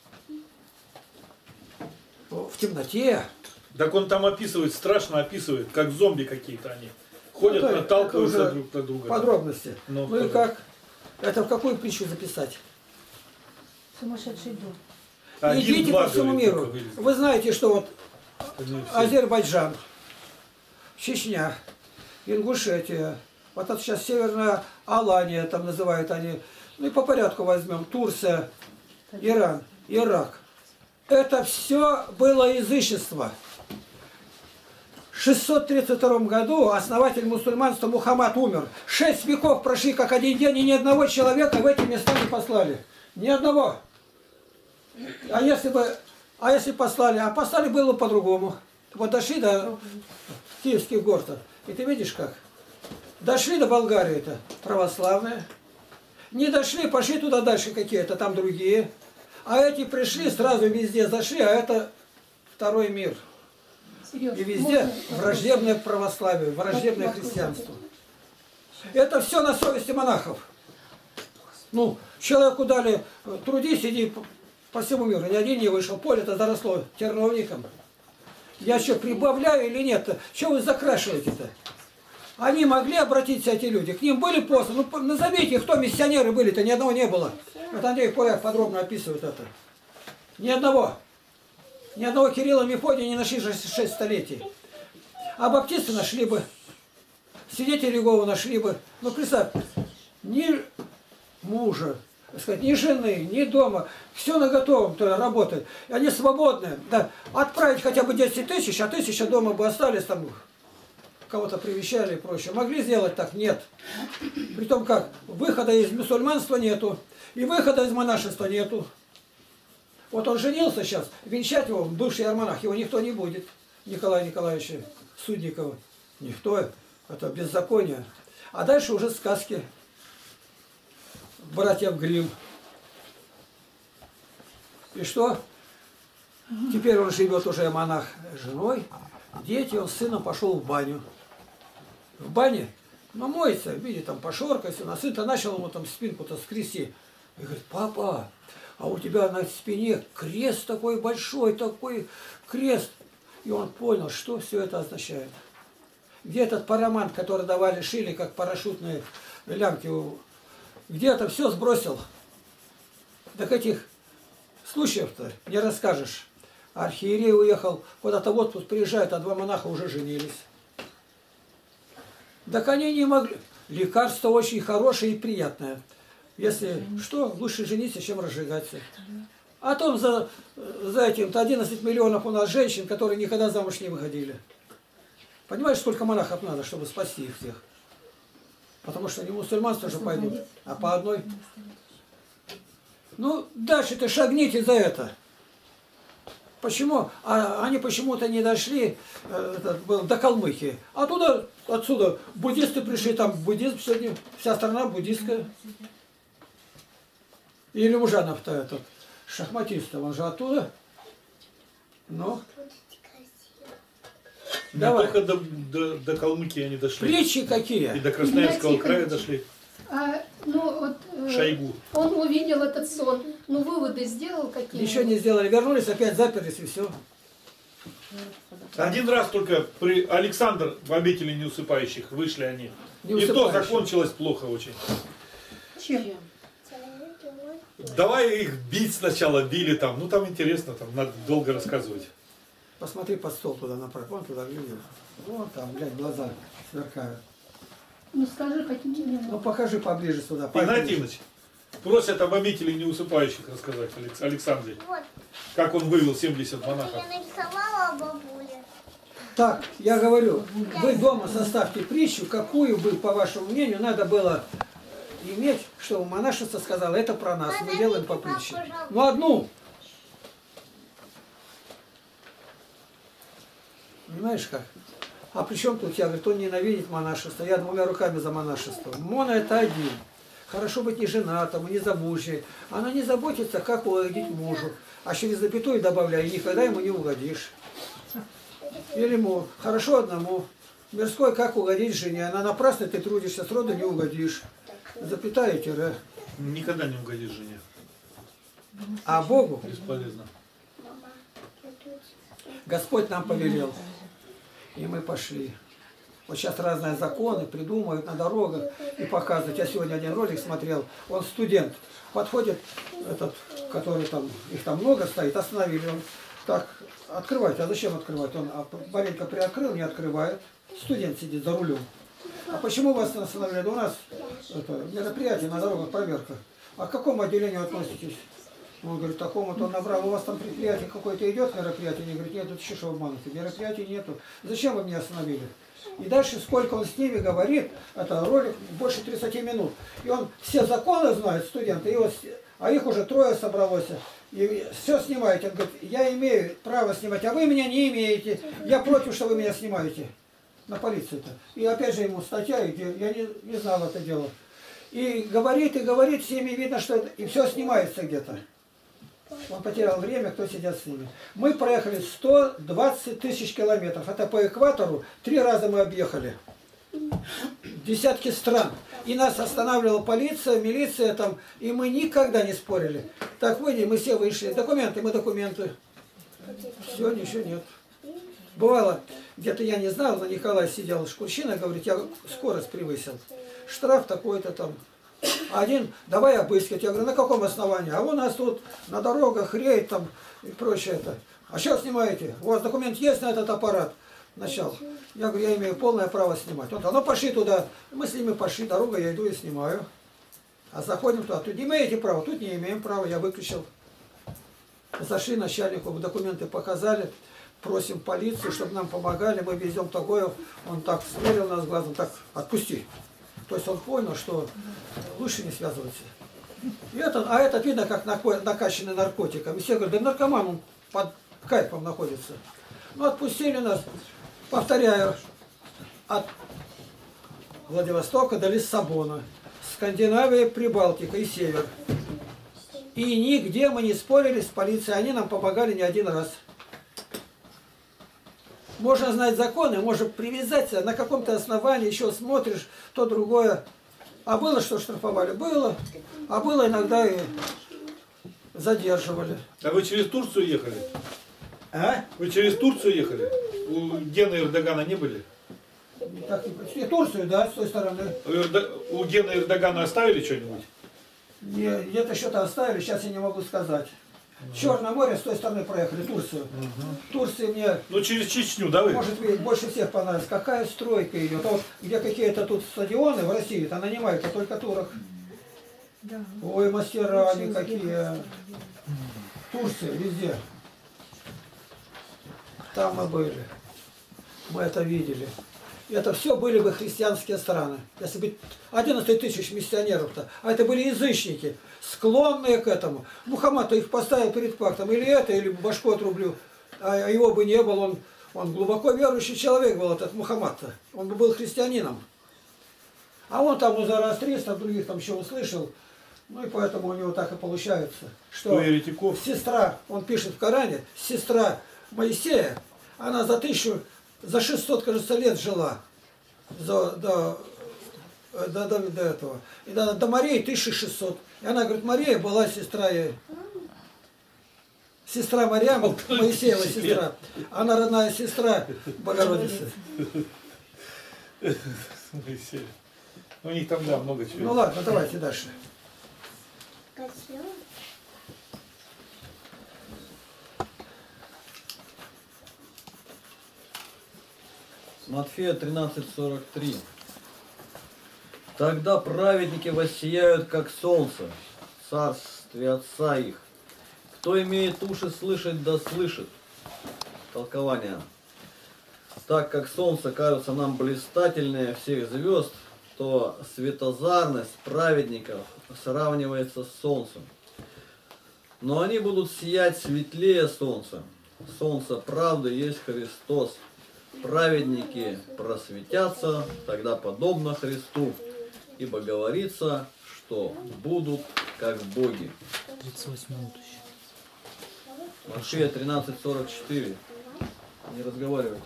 В темноте.
Так он там описывает, страшно описывает, как зомби какие-то они. Ходят,
Ну, да,
наталкиваются
это уже
друг на друга.
Подробности.
Ну,
Ну и
подробности.
как? Это в какую притчу записать?
Сумасшедший дух.
Один,
Идите
два,
по всему
говорит,
миру.
только вылезли.
Вы знаете, что вот
Это не все.
Азербайджан, Чечня, Ингушетия, вот это сейчас Северная Алания, там называют они, ну и по порядку возьмем, Турция, Иран, Ирак. Это все было язычество. В шестьсот тридцать втором году основатель мусульманства Мухаммад умер. Шесть веков прошли как один день, и ни одного человека в эти места не послали. Ни одного. А если бы, а если послали, а послали было по-другому. Вот дошли до Киевских гор-то, и ты видишь как. Дошли до Болгарии это православные. Не дошли, пошли туда дальше какие-то, там другие. А эти пришли, сразу везде зашли, а это второй мир.
Серёж,
И везде
можно
враждебное православие, враждебное
вопрос
христианство. Это все на совести монахов. Ну, человеку дали, трудись, иди по- по всему миру. Ни один не вышел, поле-то заросло терновником. Я что, прибавляю или нет-то? Чего вы закрашиваете-то? Они могли обратиться, эти люди, к ним были посланы. Ну, назовите, кто миссионеры были-то, ни одного не было. Вот Андрей Поляк подробно описывает это. Ни одного. Ни одного Кирилла Мефодия не нашли за шесть столетий. А баптисты нашли бы. Свидетели Иеговы нашли бы. Ну, представь, ни мужа, так сказать, ни жены, ни дома. Все на готовом то работает. И они свободны. Да. Отправить хотя бы десять тысяч, а тысяча дома бы остались там. Кого-то привещали и прочее. Могли сделать так? Нет. Притом как? Выхода из мусульманства нету. И выхода из монашества нету. Вот он женился сейчас. Венчать его, бывший армонах, его никто не будет. Николая Николаевича Судникова. Никто. Это беззаконие. А дальше уже сказки. Братьев Гримм. И что? Теперь он живет уже монах с женой. Дети, он с сыном пошел в баню. В бане, ну, моется, видит, там пошоркается, на сын-то начал ему там спинку-то скрести. И говорит, папа, а у тебя на спине крест такой большой, такой крест. И он понял, что все это означает. Где этот парамант, который давали, шили, как парашютные лямки, где это все сбросил? Так этих случаев-то не расскажешь. Архиерей уехал куда-то в отпуск, приезжает, а два монаха уже женились. Так они не могли. Лекарство очень хорошее и приятное. Если что, лучше жениться, чем разжигаться. А то за, за этим-то одиннадцать миллионов у нас женщин, которые никогда замуж не выходили. Понимаешь, сколько монахов надо, чтобы спасти их всех? Потому что не мусульманство же пойдут, а по одной. Ну, дальше-то шагните за это. Почему? А они почему-то не дошли э, этот, был, до Калмыкии. Оттуда, отсюда буддисты пришли, там буддизм сегодня, вся страна буддистская. И Лимужанов-то этот, шахматист, он же оттуда. Ну.
Не
Давай.
только до, до, до Калмыкии они дошли.
Притчи какие?
И до Красноярского
Игнатий
края
Иванович.
дошли.
А, ну, вот, э,
Шойгу.
он увидел этот сон. Ну, выводы сделал какие-то?
Еще не сделали. Вернулись, опять заперлись и все.
Один раз только при Александр в обители неусыпающих вышли они.
Не
И то
усыпающих.
закончилось плохо очень.
Чем?
Давай их бить сначала, били там. Ну там интересно, там надо долго рассказывать.
Посмотри под стол туда направь. Вон туда глядишь. Вон там, глянь, глаза сверкают.
Ну, скажи, какие
Ну
именно.
покажи поближе сюда.
Игнатий
поближе.
Иванович, просят об обители неусыпающих рассказать Алекс- Александре.
Вот,
Как он вывел семьдесят
это
монахов.
я нарисовала бабуля.
Так, я говорю, вы дома составьте притчу, какую бы, по вашему мнению, надо было иметь, чтобы монашество сказала, это про нас, мы делаем по притче. Ну, одну. Понимаешь как? А при чем тут я? Говорит, он ненавидит монашество. Я двумя руками за монашество. Мона это один. Хорошо быть не женатым, не замужней. Она не заботится, как угодить мужу. А через запятую добавляй, и никогда ему не угодишь. Или ему хорошо одному. Мирской, как угодить жене. Она напрасно ты трудишься, сроду не угодишь. Запятая тире.
Никогда не угодишь жене.
А Богу
Бесполезно.
Господь нам повелел. И мы пошли. Вот сейчас разные законы придумывают на дорогах и показывают. Я сегодня один ролик смотрел. Он студент. Подходит этот, который там, их там много стоит, остановили. Он так, открывайте. А зачем открывать? Он маленько приоткрыл, не открывает. Студент сидит за рулем. А почему вас остановили? Да у нас это, мероприятие на дорогах, проверка. А к какому отделению относитесь? Он говорит, такому-то он набрал, у вас там предприятие какое-то идет, мероприятие? Они говорят, нет, тут еще что обманываете, мероприятия нету. Зачем вы меня остановили? И дальше, сколько он с ними говорит, это ролик больше тридцати минут. И он все законы знает, студенты, и вот, а их уже трое собралось. И все снимаете. Он говорит, я имею право снимать, а вы меня не имеете. Я против, что вы меня снимаете. На полицию-то. И опять же ему статья, где я не, не знал это дело. И говорит, и говорит, всеми видно, что это, и все снимается где-то. Он потерял время, кто сидят с ними. Мы проехали сто двадцать тысяч километров. Это по экватору. Три раза мы объехали. Десятки стран. И нас останавливала полиция, милиция там. И мы никогда не спорили. Так, выйди, мы все вышли. Документы, мы документы. Все, ничего нет. Бывало, где-то я не знал, но Николай сидел, шкурщина, говорит, я скорость превысил. Штраф такой-то там. Один, давай обыскать. Я говорю, на каком основании? А у нас тут на дорогах рейд там и прочее это. А что снимаете? У вас документ есть на этот аппарат? Начал. Я говорю, я имею полное право снимать. Он говорит, ну пошли туда. Мы с ними пошли, дорога, я иду и снимаю. А заходим туда. Тут имеете право, тут не имеем права. Я выключил. Зашли начальнику, документы показали. Просим полицию, чтобы нам помогали. Мы везем Тогоев. Он так смерил нас глазом, так, отпусти. То есть он понял, что лучше не связываться. И это, а этот видно, как накачанный наркотиком. И все говорят, да наркоман, он под кайфом находится. Ну, отпустили нас, повторяю, от Владивостока до Лиссабона, Скандинавия, Прибалтика и Север. И нигде мы не спорили с полицией, они нам помогали не один раз. Можно знать законы, можно привязаться на каком-то основании, еще смотришь, то другое. А было, что штрафовали? Было. А было иногда и задерживали.
А вы через Турцию ехали?
А?
Вы через Турцию ехали? У Гена Эрдогана не были?
Так, и Турцию, да, с той стороны.
У, Эрдо... у Гена Эрдогана оставили что-нибудь?
Не, где-то что-то оставили, сейчас я не могу сказать. Угу. Черное море с той стороны проехали, Турцию. Угу. Турции мне...
Ну, через Чечню, да, вы?
Может быть, больше всех понравилось. Какая стройка идет. А вот где какие-то тут стадионы в России, то нанимают, а только турок. Да. Ой, мастера они какие. Турция, везде. Там мы были. Мы это видели. Это все были бы христианские страны. Если бы одиннадцать тысяч миссионеров-то, а это были язычники, склонные к этому. Мухаммад-то их поставил перед фактом. Или это, или башку отрублю. А его бы не было. Он, он глубоко верующий человек был, этот Мухаммад-то. Он бы был христианином. А он там у зороастрийцев, других там еще услышал. Ну и поэтому у него так и получается. Что сестра, он пишет в Коране, сестра Моисея, она за тысячу, за шестьсот, кажется, лет жила за, до, до, до, до этого. И до, до Марии тысяча шестьсот. И она говорит, Мария была сестра ей. Сестра Марьяма, Моисеева сестра. Она родная сестра Богородицы.
У них там, да, много чего.
Ну ладно, давайте дальше.
Матфея тринадцать сорок три. Тогда праведники воссияют, как солнце, в царстве Отца их. Кто имеет уши слышать, да слышит. Толкование. Так как солнце кажется нам блистательнее всех звезд, то светозарность праведников сравнивается с солнцем. Но они будут сиять светлее солнца. Солнце правды есть Христос. Праведники просветятся, тогда подобно Христу, ибо говорится, что будут как боги.
тридцать восемь минут еще.
Матфея тринадцать сорок четыре. Не разговаривайте.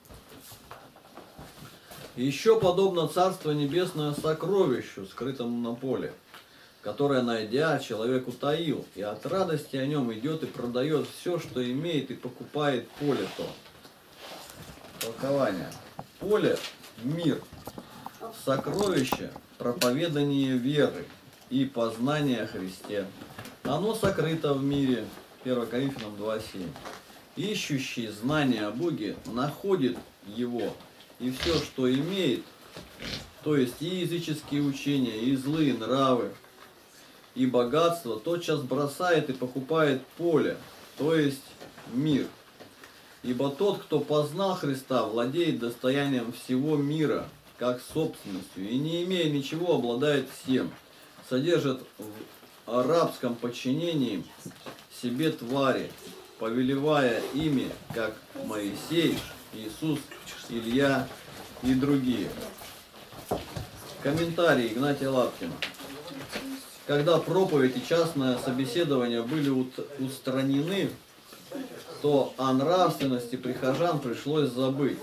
Еще подобно Царство Небесное сокровищу, скрытому на поле, которое, найдя, человек утаил, и от радости о нем идет и продает все, что имеет, и покупает поле то. Толкование. Поле – мир. Сокровище – проповедание веры и познание о Христе. Оно сокрыто в мире. первое Коринфянам два семь. Ищущий знания о Боге находит его, и все, что имеет, то есть и языческие учения, и злые нравы, и богатство, тотчас бросает и покупает поле, то есть мир. Ибо тот, кто познал Христа, владеет достоянием всего мира, как собственностью, и не имея ничего, обладает всем, содержит в рабском подчинении себе твари, повелевая ими, как Моисей, Иисус, Илья и другие. Комментарий Игнатия Лапкина. когда проповедь и частное собеседование были устранены, то о нравственности прихожан пришлось забыть.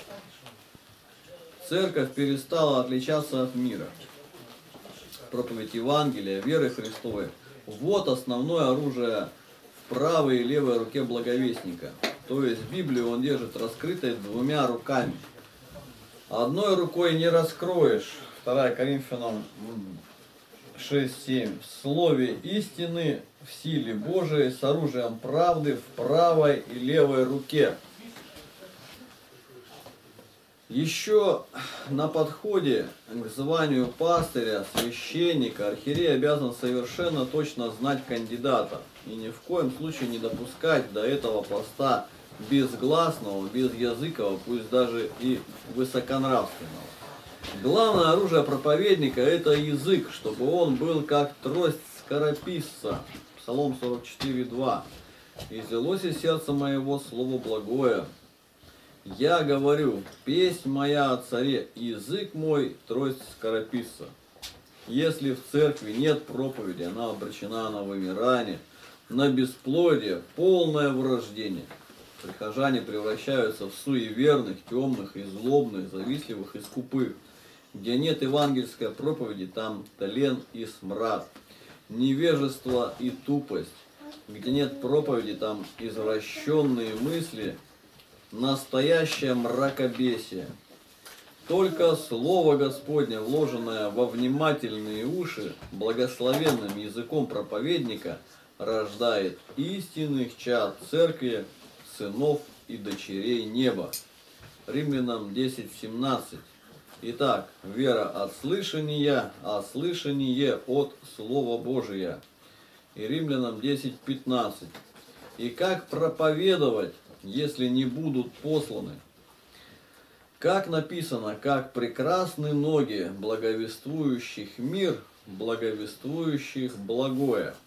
Церковь перестала отличаться от мира. Проповедь Евангелия, веры Христовой – вот основное оружие в правой и левой руке благовестника. То есть Библию он держит раскрытой двумя руками. Одной рукой не раскроешь. вторая Коринфянам шесть семь. В слове истины, в силе Божией, с оружием правды в правой и левой руке. Еще на подходе к званию пастыря, священника, архиерей обязан совершенно точно знать кандидата и ни в коем случае не допускать до этого поста безгласного, безязыкового, пусть даже и высоконравственного. Главное оружие проповедника – это язык, чтобы он был как трость скорописца. Псалом сорок четыре два. «Излилось из сердца моего слово благое. Я говорю, песнь моя о царе, язык мой, трость скорописца». Если в церкви нет проповеди, она обречена на вымирание, на бесплодие, полное вырождение. Прихожане превращаются в суеверных, темных и злобных, завистливых и скупых. Где нет евангельской проповеди, там тлен и смрад, невежество и тупость. Где нет проповеди, там извращенные мысли, настоящее мракобесие. Только Слово Господне, вложенное во внимательные уши, благословенным языком проповедника, рождает истинных чад церкви, сынов и дочерей неба. Римлянам десять семнадцать. Итак, вера от слышания, а слышание от Слова Божия. И Римлянам десять пятнадцать. И как проповедовать, если не будут посланы? Как написано, как прекрасны ноги благовествующих мир, благовествующих благое.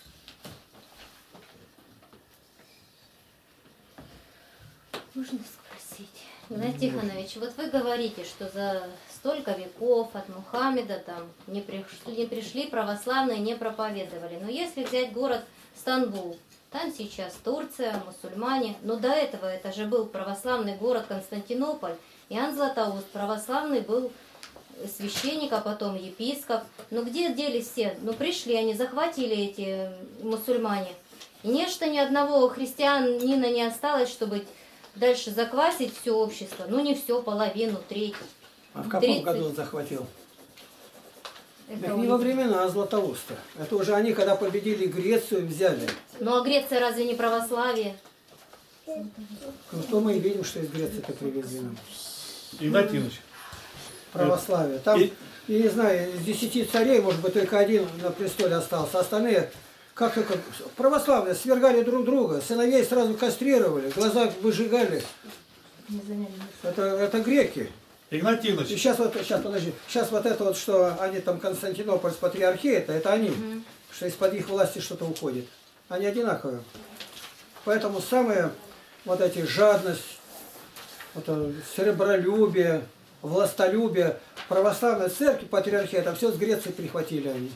Можно спросить? Игнатий Тихонович, вот вы говорите, что за столько веков от Мухаммеда там не пришли, не пришли православные, не проповедовали. Но если взять город Стамбул, там сейчас Турция, мусульмане, но до этого это же был православный город Константинополь, Иоанн Златоуст, православный был священник, а потом епископ. Но где делись все? Ну пришли, они захватили эти мусульмане. И нечто ни одного христианина не осталось, чтобы дальше заквасить все общество. Ну не все, половину, треть.
А в каком
тридцать.
году он захватил?
Это
Так
у
не
них.
во времена Златоуста. Это уже они, когда победили Грецию, взяли.
Ну а Греция разве не православие?
Ну, что мы и видим, что из Греции-то привезли нам.
Игнатий Иванович,
Православие. Там,
И-
я не знаю, из десяти царей, может быть, только один на престоле остался. Остальные, как только православные, свергали друг друга, сыновей сразу кастрировали, глаза выжигали.
Не заняли место.
Это, это греки.
Игнатий
И
Иванович,
сейчас вот, сейчас, подожди, сейчас вот это вот, что они там Константинополь с патриархией, это, это они,
Мгм.
что из-под их власти что-то уходит. Они одинаковые. Поэтому самые вот эти жадность, вот, э, серебролюбие, властолюбие, православная церковь, патриархия, это все с Греции прихватили они.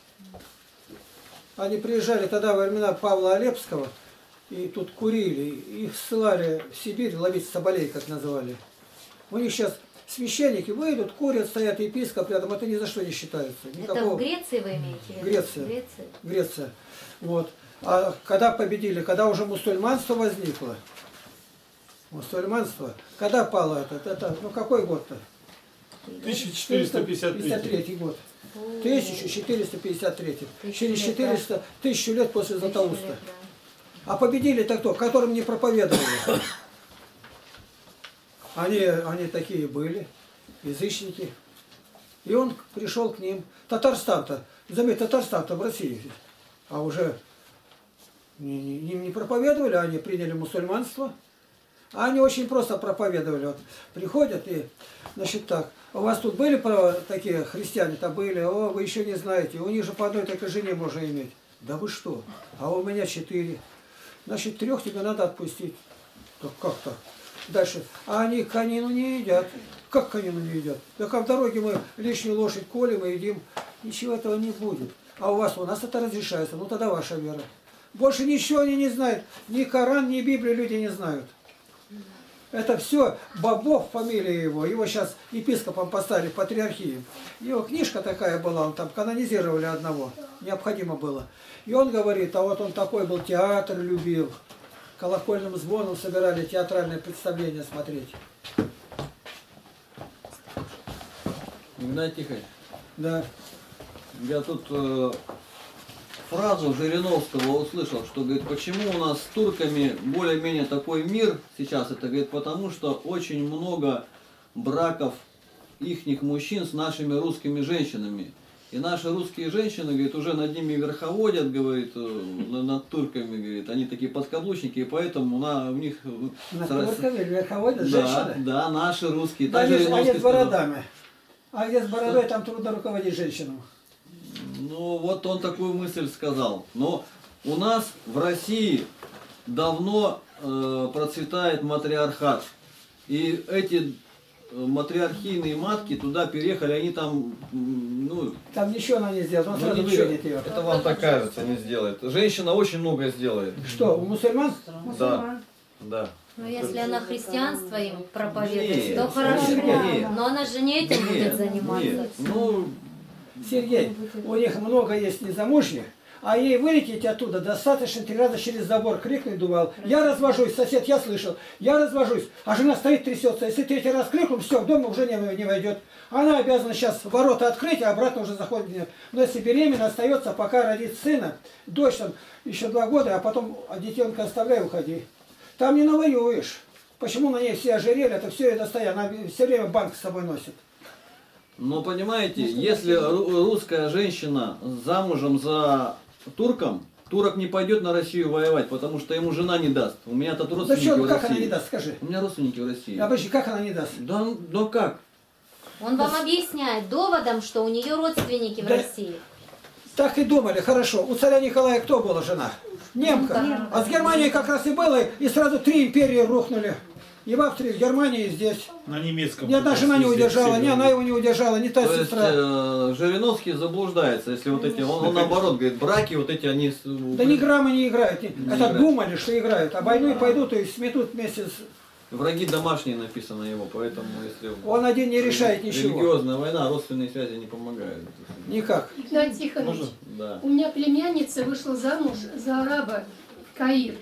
Они приезжали тогда во времена Павла Олепского, и тут курили, их ссылали в Сибирь ловить соболей, как называли. У них сейчас священники выйдут, курят, стоят епископ рядом, это ни за что не считается.
Это
Никакого...
в Греции вы имеете? в виду?
Греция.
Греция.
Греция. Вот. А когда победили, когда уже мусульманство возникло, мусульманство, когда пало это, это ну какой год-то?
тысяча четыреста пятьдесят третий.
год. тысяча четыреста пятьдесят третий.
Тысячу
Через
лет,
четыреста, тысячу лет после
Тысячу
Златоуста.
лет, да.
А победили-то кто? Которым не проповедовали. Они, они такие были, язычники. И он пришел к ним. Татарстан-то, заметь, Татарстан-то в России. А уже не, не, не проповедовали, они приняли мусульманство. А они очень просто проповедовали. Вот приходят и, значит, так, у вас тут были такие христиане-то были, о, вы еще не знаете, у них же по одной такой жене можно иметь. Да вы что? А у меня четыре. Значит, трех тебе надо отпустить. Так как так? Дальше. А они конину не едят. Как конину не едят? Так а в дороге мы лишнюю лошадь колем и едим. Ничего этого не будет. А у вас, у нас это разрешается. Ну тогда ваша вера. Больше ничего они не знают. Ни Коран, ни Библию люди не знают. Это все Бобов, фамилия его. Его сейчас епископом поставили в патриархии. Его книжка такая была, он там канонизировали одного. Необходимо было. И он говорит, а вот он такой был, театр любил. Колокольным звоном собирали театральные представления смотреть.
Игнатий Тихонович,
Да.
я тут э, фразу Жириновского услышал, что говорит, почему у нас с турками более-менее такой мир сейчас, это говорит, потому что очень много браков ихних мужчин с нашими русскими женщинами. И наши русские женщины, говорит, уже над ними верховодят, говорит, э, над турками, говорит, они такие подкаблучники, и поэтому на, у них...
На
сра-
турками верховодят
да,
женщины.
да, наши русские.
Да,
Так
они,
Жириновский
они с
сказал.
бородами. А где с бородой, там трудно руководить женщинам.
Ну, вот он такую мысль сказал. Но у нас в России давно э, процветает матриархат. И эти э, матриархийные матки туда переехали, они там, м, ну...
Там ничего она не сделает, он
ну,
сразу
ничего.
выгонит ее.
Это вам так кажется, не сделает. Женщина очень многое сделает.
Что, у мусульман?
Да, да.
Ну, если она христианство им проповедует,
Нет,
то хорошо.
нет.
Но она же не этим будет
Нет,
заниматься.
нет. Ну,
Сергей, у них много есть незамужних, а ей вылететь оттуда достаточно три раза через забор крикнуть, думал, я развожусь, сосед, я слышал, я развожусь, а жена стоит, трясется, если третий раз крикнул, все, в дом уже не, не войдет. Она обязана сейчас ворота открыть, а обратно уже заходит нет. Но если беременна, остается, пока родит сына, дочь там еще два года, а потом детенка оставляй, уходи. Там не навоюешь. Почему на ней все ожерелья, это все это стоит, она все время банк с собой носит.
но понимаете, если ру- русская женщина замужем за турком, турок не пойдет на Россию воевать, потому что ему жена не даст. У меня тут
Да
родственники
что,
в
как она
России.
не даст, скажи.
У меня родственники в России.
Обычно, как она не даст?
Да, ну ну как?
Он вам объясняет доводом, что у нее родственники в
Да.
России.
Так и думали, хорошо. У царя Николая кто была жена? Немка. А с Германией как раз и было, и сразу три империи рухнули. И в Австрии, в Германии, и здесь.
На немецком.
Ни одна
как
жена не
раз везде,
удержала,
все
ни она его не удержала, ни та
То есть
сестра.
э, Жириновский заблуждается, если вот эти, он, он наоборот говорит, браки вот эти они... с-
Да ни грамма не играют. Это
играют.
думали, что играют. А войну пойдут и сметут вместе с...
Враги домашние написано его, поэтому если...
Он один не решает ничего.
Религиозная война, родственные связи не помогают.
Никак.
Игнатий Тихонович,
Да.
у меня племянница вышла замуж за араба в Каир.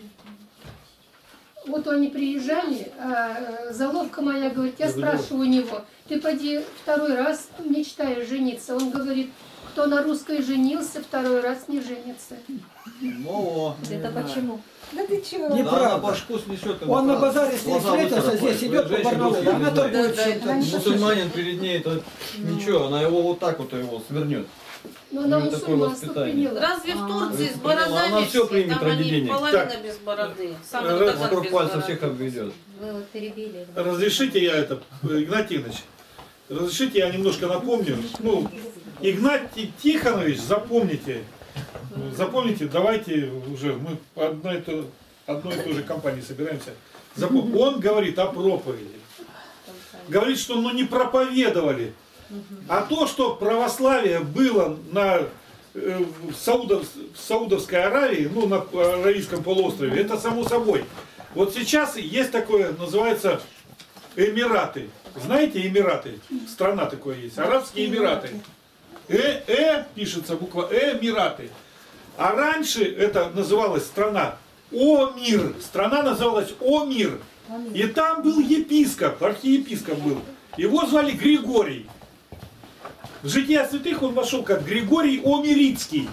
Вот они приезжали, а э, заловка моя говорит, я спрашиваю у него, ты поди второй раз мечтаешь жениться? Он говорит, кто на русской женился, второй раз не женится.
О,
Это почему?
Да ты чего?
да,
Неправда.
на башку снесет. ему
Он на
правда.
базаре с ней
Глаза
встретился,
выцарапает.
здесь идет по
Женщина
Барнаулу.
русская
Она
не знает.
торгует
Да, да,
чем-то.
раньше-
Мусульманин перед ней, это ничего, она его вот так вот его свернет.
Но она
У него такое
мусульманство
воспитание.
приняла.
Разве в Турции с
Приняла, она
бородами
всё
все?
примет
Там
ради
они
денег.
половина
Так.
без бороды. Сам
Раз-
Эрдоган
Вокруг
без
пальца
бороды.
всех обведет.
Вы вот перебили.
Разрешите я это, Игнатий Игнатьевич, разрешите я немножко напомню. Ну, Игнатий Тихонович, запомните, запомните, давайте уже, мы по одной и той, одной и той же компании собираемся. Запом- Он говорит о проповеди. Говорит, что ну, не проповедовали. А то, что православие было на э, в, Саудов, в Саудовской Аравии, ну, на Аравийском полуострове, это само собой. Вот сейчас есть такое, называется Эмираты. Знаете Эмираты? Страна такое есть. Арабские Эмираты. Э, э, пишется буква Э, Эмираты. А раньше это называлась страна О-Мир. Страна называлась О-Мир. И там был епископ, архиепископ был. Его звали Григорий. В «Жития святых» он вошел как Григорий Омирицкий.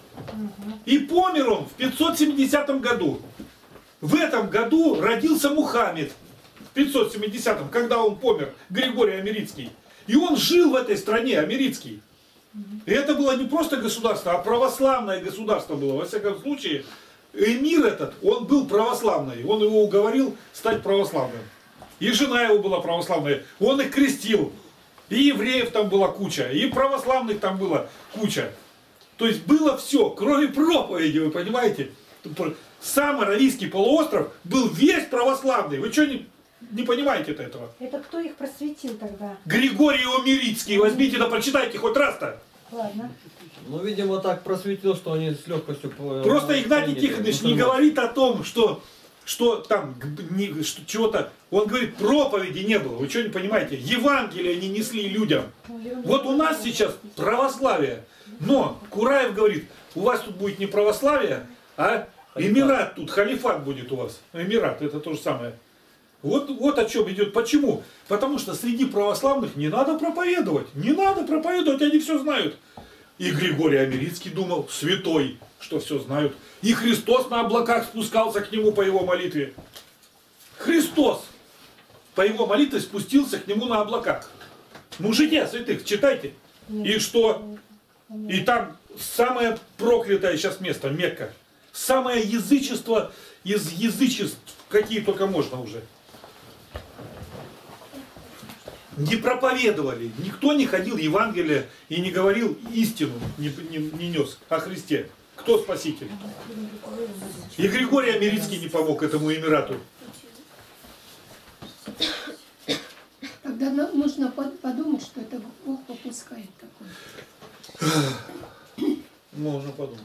И помер он в пятьсот семидесятом году. В этом году родился Мухаммед. В пятьсот семидесятом, когда он помер, Григорий Омирицкий. И он жил в этой стране, Омирицкий. И это было не просто государство, а православное государство было. Во всяком случае, эмир этот, он был православный. Он его уговорил стать православным. И жена его была православная. Он их крестил. И евреев там была куча, и православных там была куча. То есть было все, кроме проповеди, вы понимаете? Сам Аравийский полуостров был весь православный. Вы что не, не понимаете-то этого?
Это кто их просветил тогда?
Григорий Омирицкий, возьмите да прочитайте хоть раз-то.
Ладно.
Ну, видимо, так просветил, что они с легкостью... по-
Просто Игнатий
приняли
Тихонович не
информацию.
говорит о том, что, что там не- что, чего-то. Он говорит, проповеди не было. Вы что не понимаете? Евангелие они несли людям. Вот у нас сейчас православие. Но Кураев говорит, у вас тут будет не православие, а эмират тут, халифат будет у вас. Эмират, это то же самое. Вот, вот о чем идет. Почему? Потому что среди православных не надо проповедовать. Не надо проповедовать, они все знают. И Григорий Америцкий думал, святой, что все знают. И Христос на облаках спускался к нему по его молитве. Христос по его молитве спустился к нему на облаках. Ну, жития святых, читайте. И что? И там самое проклятое сейчас место, Мекка. Самое язычество из язычеств, какие только можно уже. Не проповедовали, никто не ходил Евангелие и не говорил истину, не, не, не нес о Христе. Кто спаситель? И Григорий Америцкий не помог этому эмирату.
Тогда на- нужно под- подумать, что это Бог попускает такое.
Можно подумать.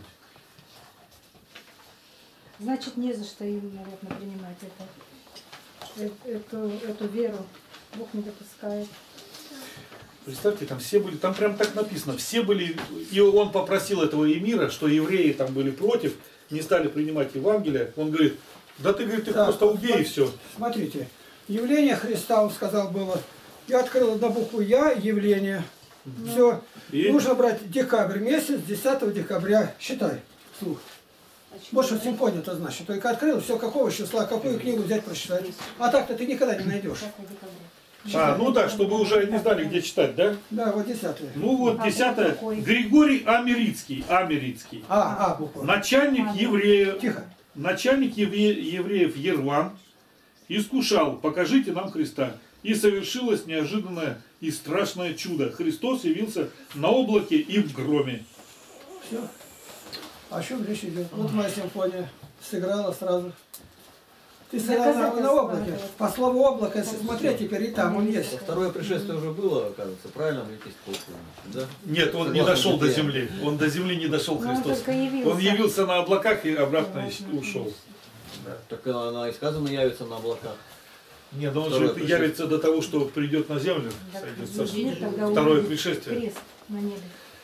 Значит, не за что им, наверное, принимать это. Э- Эту, эту веру Бог не допускает.
Представьте, там все были, там прям так написано, все были, и он попросил этого эмира, что евреи там были против, не стали принимать Евангелие. Он говорит, да ты, говорит, их
Так,
просто убей и все.
Смотрите, явление Христа, он сказал, было. Я открыл одну букву Я, явление. Все.
И-
Нужно брать декабрь месяц, десятого декабря. Считай. Слух. Вот что симфония это значит. Только открыл, все, какого числа, какую книгу взять, прочитать. А так-то ты никогда не найдешь.
А, ну да, чтобы уже не знали, где читать, да?
Да, вот десятое.
Ну вот,
А
десятое.
кто такой?
Григорий Америцкий. Америцкий.
А, а, буква.
Начальник евреев,
Тихо.
начальник евре- евреев Ерван искушал, покажите нам Христа. И совершилось неожиданное и страшное чудо. Христос явился на облаке и в громе.
Все. О чем речь идет? Вот моя симфония сыграла сразу. Ты сыграла на, на облаке. По слову облака, если смотреть, теперь и там он есть.
Второе пришествие уже было, оказывается, правильно, Евтихий да?
Нет, он не
Согласно
дошел до
Библии.
земли. Он до земли не дошел,
Но он
Христос.
только явился.
Он явился на облаках и обратно ушел.
Так она и сказано явится на облаках.
Нет, но он
Второе
же
пришествие.
явится до того, что придет на землю.
Так,
сойдет
ну,
со-
нет, тогда
Второе
увидит
пришествие.
Крест на небе.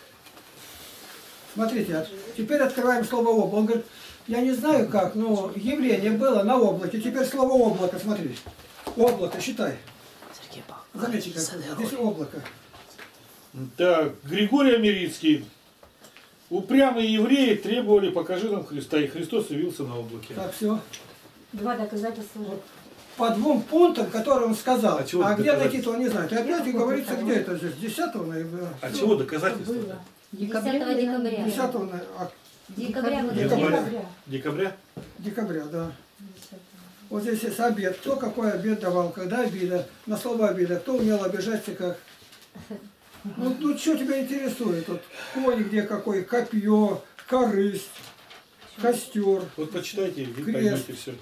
Смотрите, от- теперь открываем слово облако. Он говорит, я не знаю как, но явление было на облаке. Теперь слово облако, смотри. Облако, считай. Заметьте, как здесь облако.
Так, Григорий Америцкий. Упрямые евреи требовали, покажи нам Христа, и Христос явился на облаке.
Так, все.
Два доказательства.
По двум пунктам, которые он сказал.
А чего
А где
доказать?
найти-то он не знает. И опять говорится, где это здесь? десятого ноября.
А
Всё.
чего доказательства?
Было.
десятого декабря.
десятого ноября. А,
Декабря вот
Декабря.
это.
Декабря.
Декабря?
декабря, да. Вот здесь есть обед. Кто какой обед давал, когда обида, на слово обида, кто умел обижать и как. Ну, ну что тебя интересует? Вот конь где какой, копье, корысть, костер,
Вот почитайте, вы
Крест.
поймете все.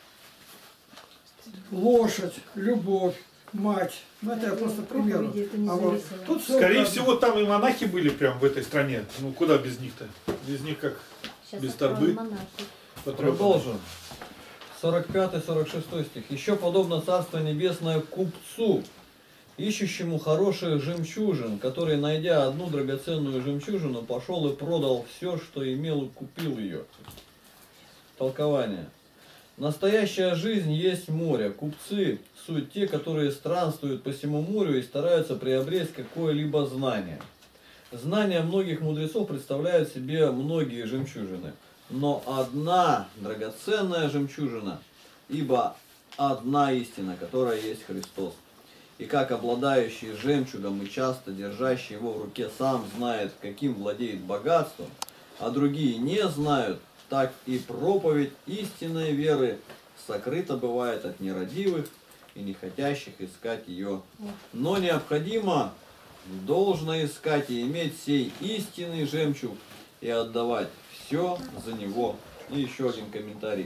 лошадь, любовь, мать. Ну, это я просто пример.
Проповеди это не
А вот
зависело.
тут всё
Скорее
указано.
всего, там и монахи были прям в этой стране. Ну, куда без них-то? Без них как
Сейчас
без
откроем
торбы.
монахи.
потребовано.
Продолжим. сорок пятый сорок шестой стих. Еще подобно Царство Небесное купцу, ищущему хороших жемчужин, который, найдя одну драгоценную жемчужину, пошел и продал все, что имел, и купил ее. Толкование. Настоящая жизнь есть море. Купцы – суть те, которые странствуют по всему морю и стараются приобрести какое-либо знание. Знания многих мудрецов представляют себе многие жемчужины. Но одна драгоценная жемчужина, ибо одна истина, которая есть Христос. И как обладающий жемчугом и часто держащий его в руке сам знает, каким владеет богатством, а другие не знают, так и проповедь истинной веры сокрыта бывает от нерадивых и не хотящих искать ее. Но необходимо должно искать и иметь сей истинный жемчуг и отдавать все за него. И еще один комментарий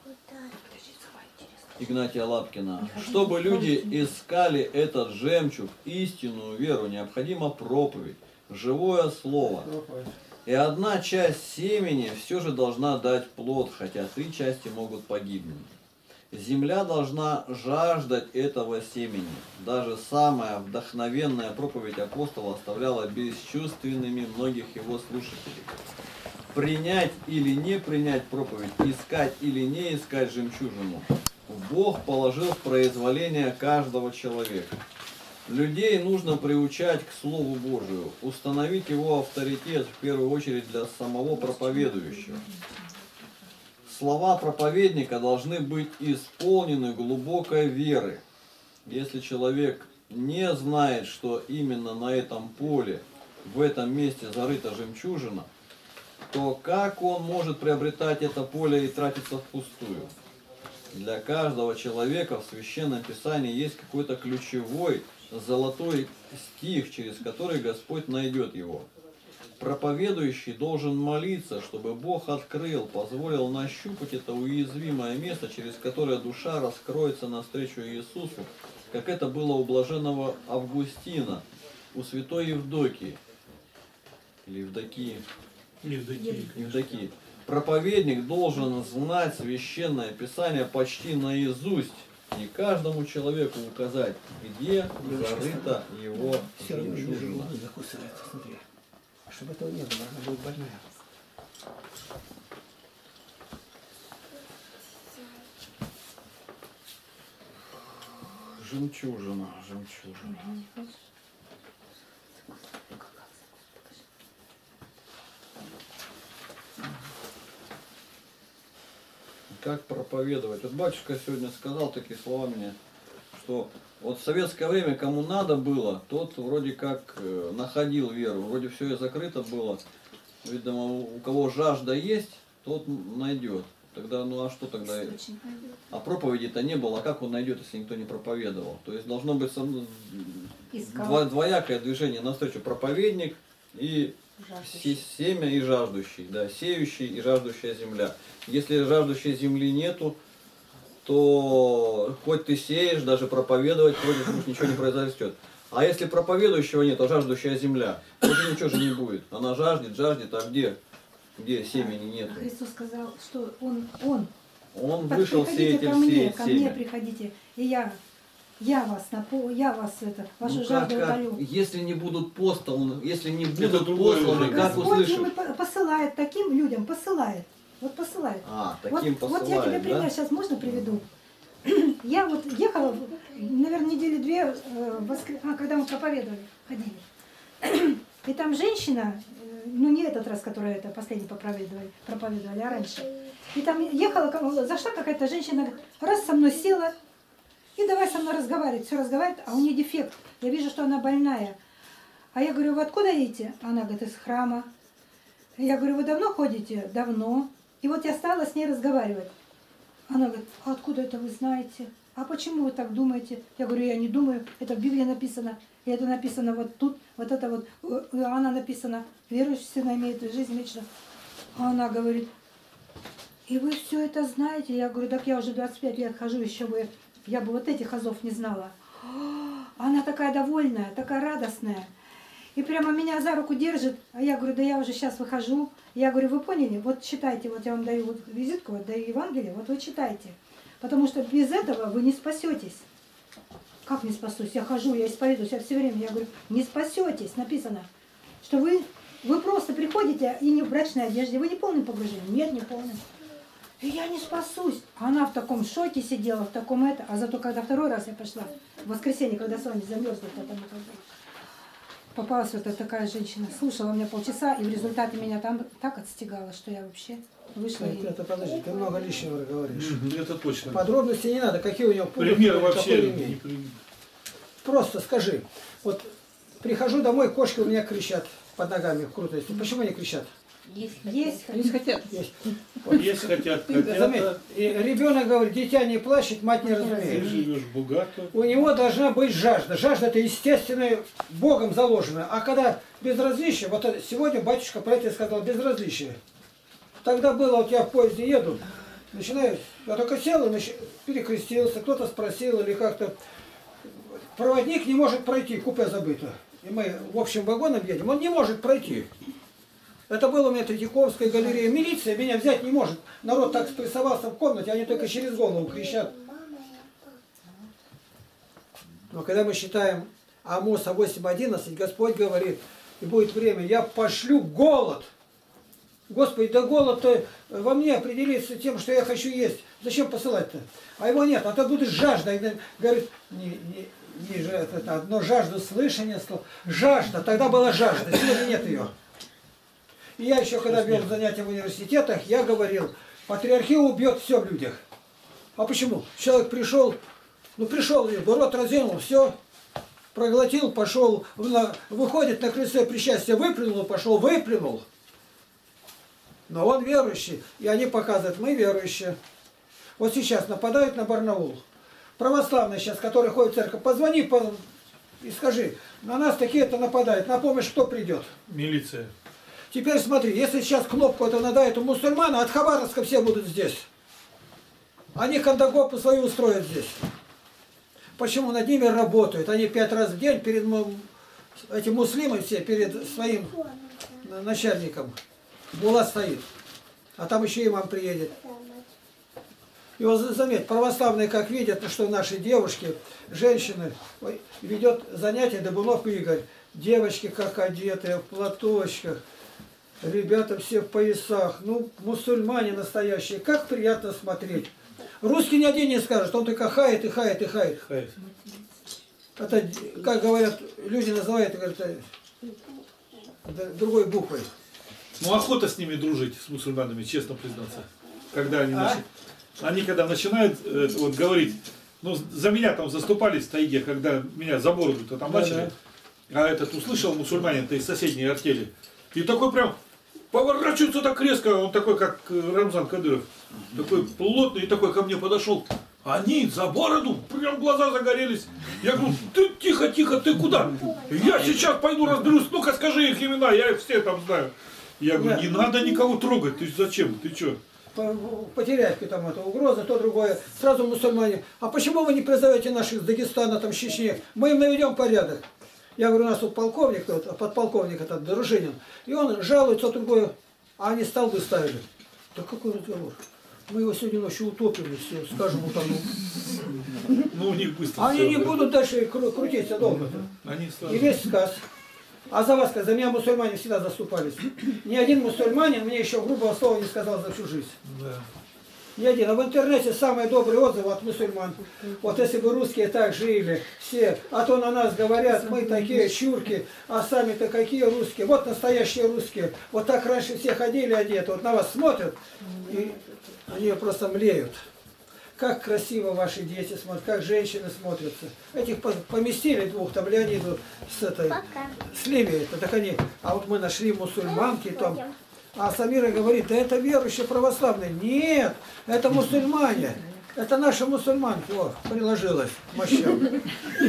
Игнатия Лапкина. Чтобы люди искали этот жемчуг, истинную веру, необходима проповедь. живое слово. И одна часть семени все же должна дать плод, хотя три части могут погибнуть. Земля должна жаждать этого семени. Даже самая вдохновенная проповедь апостола оставляла бесчувственными многих его слушателей. Принять или не принять проповедь, искать или не искать жемчужину, Бог положил в произволение каждого человека. Людей нужно приучать к Слову Божию, установить его авторитет в первую очередь для самого проповедующего. Слова проповедника должны быть исполнены глубокой веры. Если человек не знает, что именно на этом поле, в этом месте зарыта жемчужина, то как он может приобретать это поле и тратиться впустую? Для каждого человека в Священном Писании есть какой-то ключевой золотой стих, через который Господь найдет его. Проповедующий должен молиться, чтобы Бог открыл, позволил нащупать это уязвимое место, через которое душа раскроется навстречу Иисусу, как это было у блаженного Августина, у святой Евдокии. Или Евдокии.
Евдокии.
Евдокии. Проповедник должен знать Священное Писание почти наизусть и каждому человеку указать, где зарыта его жемчужина.
Чтобы этого не было, она будет больная.
Жемчужина, жемчужина. Как проповедовать? Вот батюшка сегодня сказал такие слова мне, что вот в советское время кому надо было, тот вроде как э, находил веру, вроде все и закрыто было. Видимо, у кого жажда есть, тот найдет. Тогда, ну а что тогда? А проповеди-то не было, а как он найдет, если никто не проповедовал? То есть должно быть дво, двоякое движение навстречу: проповедник и се, семя и жаждущий, да, сеющий и жаждущая земля. Если жаждущей земли нету, то хоть ты сеешь, даже проповедовать ходишь, ничего не произойдет. А если проповедующего нет, а жаждущая земля, то ничего же не будет. Она жаждет, жаждет, а где? Где семени нет?
Христос сказал, что Он, Он.
Он вышел сеятель,
ко мне,
сеять
ко
семя.
мне приходите, и я, я вас напо, я вас это, вашу
Ну,
жажду
как, как?
утолю.
Если не будут посланы, если не
Это
будут
другое
посланы,
уже.
как
Господь
услышат?
им и по- посылает таким людям, посылает. Вот посылает.
А,
Вот,
таким
вот я тебе
посылает,
пример
да?
сейчас можно приведу. Я вот ехала, наверное, недели две, э, воскр- а, когда мы проповедовали, ходили. И там женщина, э, ну не этот раз, которая это последний проповедовали, проповедовали, а раньше. И там ехала, кому- зашла какая-то женщина, говорит, раз со мной села, и давай со мной разговаривать. Все разговаривает, а у нее дефект. Я вижу, что она больная. А я говорю, вы откуда едете? Она говорит, из храма. Я говорю, вы давно ходите? Давно. И вот я стала с ней разговаривать. Она говорит, а откуда это вы знаете? А почему вы так думаете? Я говорю, я не думаю, это в Библии написано. И это написано вот тут, вот это вот, у Иоанна написано, верующий сына имеет жизнь вечную. А она говорит, и вы все это знаете? Я говорю, так я уже двадцать пять лет хожу, еще бы, я бы вот этих азов не знала. Она такая довольная, такая радостная. И прямо меня за руку держит, а я говорю, да я уже сейчас выхожу. Я говорю, вы поняли? Вот читайте, вот я вам даю вот визитку, вот даю Евангелие, вот вы читайте. Потому что без этого вы не спасетесь. Как не спасусь? Я хожу, я исповедуюсь, я все время, я говорю, не спасетесь, написано, что вы, вы просто приходите и не в брачной одежде, вы не полным погружением? Нет, не полным. И я не спасусь. Она в таком шоке сидела, в таком это, а зато когда второй раз я пошла, в воскресенье, когда с вами замерзла, потом попалась вот такая женщина, слушала меня полчаса, и в результате меня там так отстегала, что я вообще вышла.
Это, это подожди, ты много лишнего говоришь.
Мгм, это точно.
Подробности не надо, какие у него пункты,
Пример
какой
вообще не
имеет.
при-
Просто скажи, вот прихожу домой, кошки у меня кричат под ногами, круто. Если. Почему они кричат?
Есть,
Они хотят.
Есть.
Есть хотят
Заметь,
котята,
и ребенок говорит, дитя не плачет, мать не
ты
разумеет.
живешь богато.
У него должна быть жажда. Жажда это естественная, Богом заложенная. А когда безразличие, вот это- сегодня батюшка про это сказал, безразличие. Тогда было, вот я в поезде еду, начинаю, я только сел и нач- перекрестился, кто-то спросил или как-то. Проводник не может пройти, купе забыто. и мы в общем вагоном едем, он не может пройти. Это было у меня Третьяковская галерея. Милиция меня взять не может. Народ так спрессовался в комнате, они только через голову кричат. Но когда мы считаем Амоса восемь одиннадцать, Господь говорит, и будет время, я пошлю голод. Господи, да голод-то во мне определится тем, что я хочу есть. Зачем посылать-то? А его нет, а то будет жажда. И говорит, не, не, не, это одно жажду слышания, жажда, тогда была жажда, сегодня нет ее. И я еще, когда вел занятия в университетах, я говорил, патриархия убьет все в людях. А почему? Человек пришел, ну пришел, рот разинул, все, проглотил, пошел, выходит на крыльцо причастия, выплюнул, пошел, выплюнул. Но он верующий, и они показывают, мы верующие. Вот сейчас нападают на Барнаул. Православные сейчас, которые ходят в церковь, позвони и скажи, на нас такие-то нападают, на помощь кто придет?
Милиция.
Теперь смотри, если сейчас кнопку это надают у мусульман, от Хабаровска все будут здесь. Они кандагопы свои устроят здесь. Почему над ними работают? Они пять раз в день перед этим муслимом все, перед своим начальником. Була стоит. А там еще имам приедет. И вот заметь, православные как видят, что наши девушки, женщины, ведет занятия Дыбунов Игорь. Девочки как одетые, в платочках. Ребята все в поясах. Ну, мусульмане настоящие. Как приятно смотреть. Русский ни один не скажет. Он только хает и хает и хает.
Хает.
Это, как говорят, люди называют, говорят, другой буквой.
Ну, охота с ними дружить, с мусульманами, честно признаться. Когда они,
А?
начи... они когда начинают э, вот, говорить, ну, за меня там заступались в тайге, когда меня за бороду-то там
Да,
начали. Да. А этот услышал мусульманин-то из соседней артели. И такой прям поворачивается так резко, он такой, как Рамзан Кадыров. Такой плотный и такой ко мне подошел. Они за бороду, прям глаза загорелись. Я говорю, ты тихо, тихо, ты куда? Я сейчас пойду разберусь, ну-ка скажи их имена, я их все там знаю. Я говорю, не надо никого трогать, ты зачем, ты что?
Потерять там это угроза, то другое. Сразу мусульмане, а почему вы не призовете наших из Дагестана, там, Чечни? Мы им наведем порядок. Я говорю, у нас тут полковник, вот, подполковник этот, Дружинин, и он жалуется, то другое, а они столбы ставили. Да какой разговор? Мы его сегодня ночью утопили, все, скажем, утонул.
Ну, у них быстро.
Они не будут дальше кру крутиться долго.
Они сразу...
И весь сказ. А за вас, за меня мусульмане всегда заступались. Ни один мусульманин мне еще грубого слова не сказал за всю жизнь.
Да.
Ни один. А в интернете самые добрые отзывы от мусульман. Вот если бы русские так жили, все, а то на нас говорят, мы такие чурки, а сами-то какие русские. Вот настоящие русские. Вот так раньше все ходили одеты. Вот на вас смотрят, и они просто млеют. Как красиво ваши дети смотрят, как женщины смотрятся. Этих поместили двух, там Леониду с этой, с Левией, так они, а вот мы нашли мусульманки там. А Самира говорит, да это верующие православные. Нет, это мусульмане. Это наши мусульманки. О, приложилась мощам.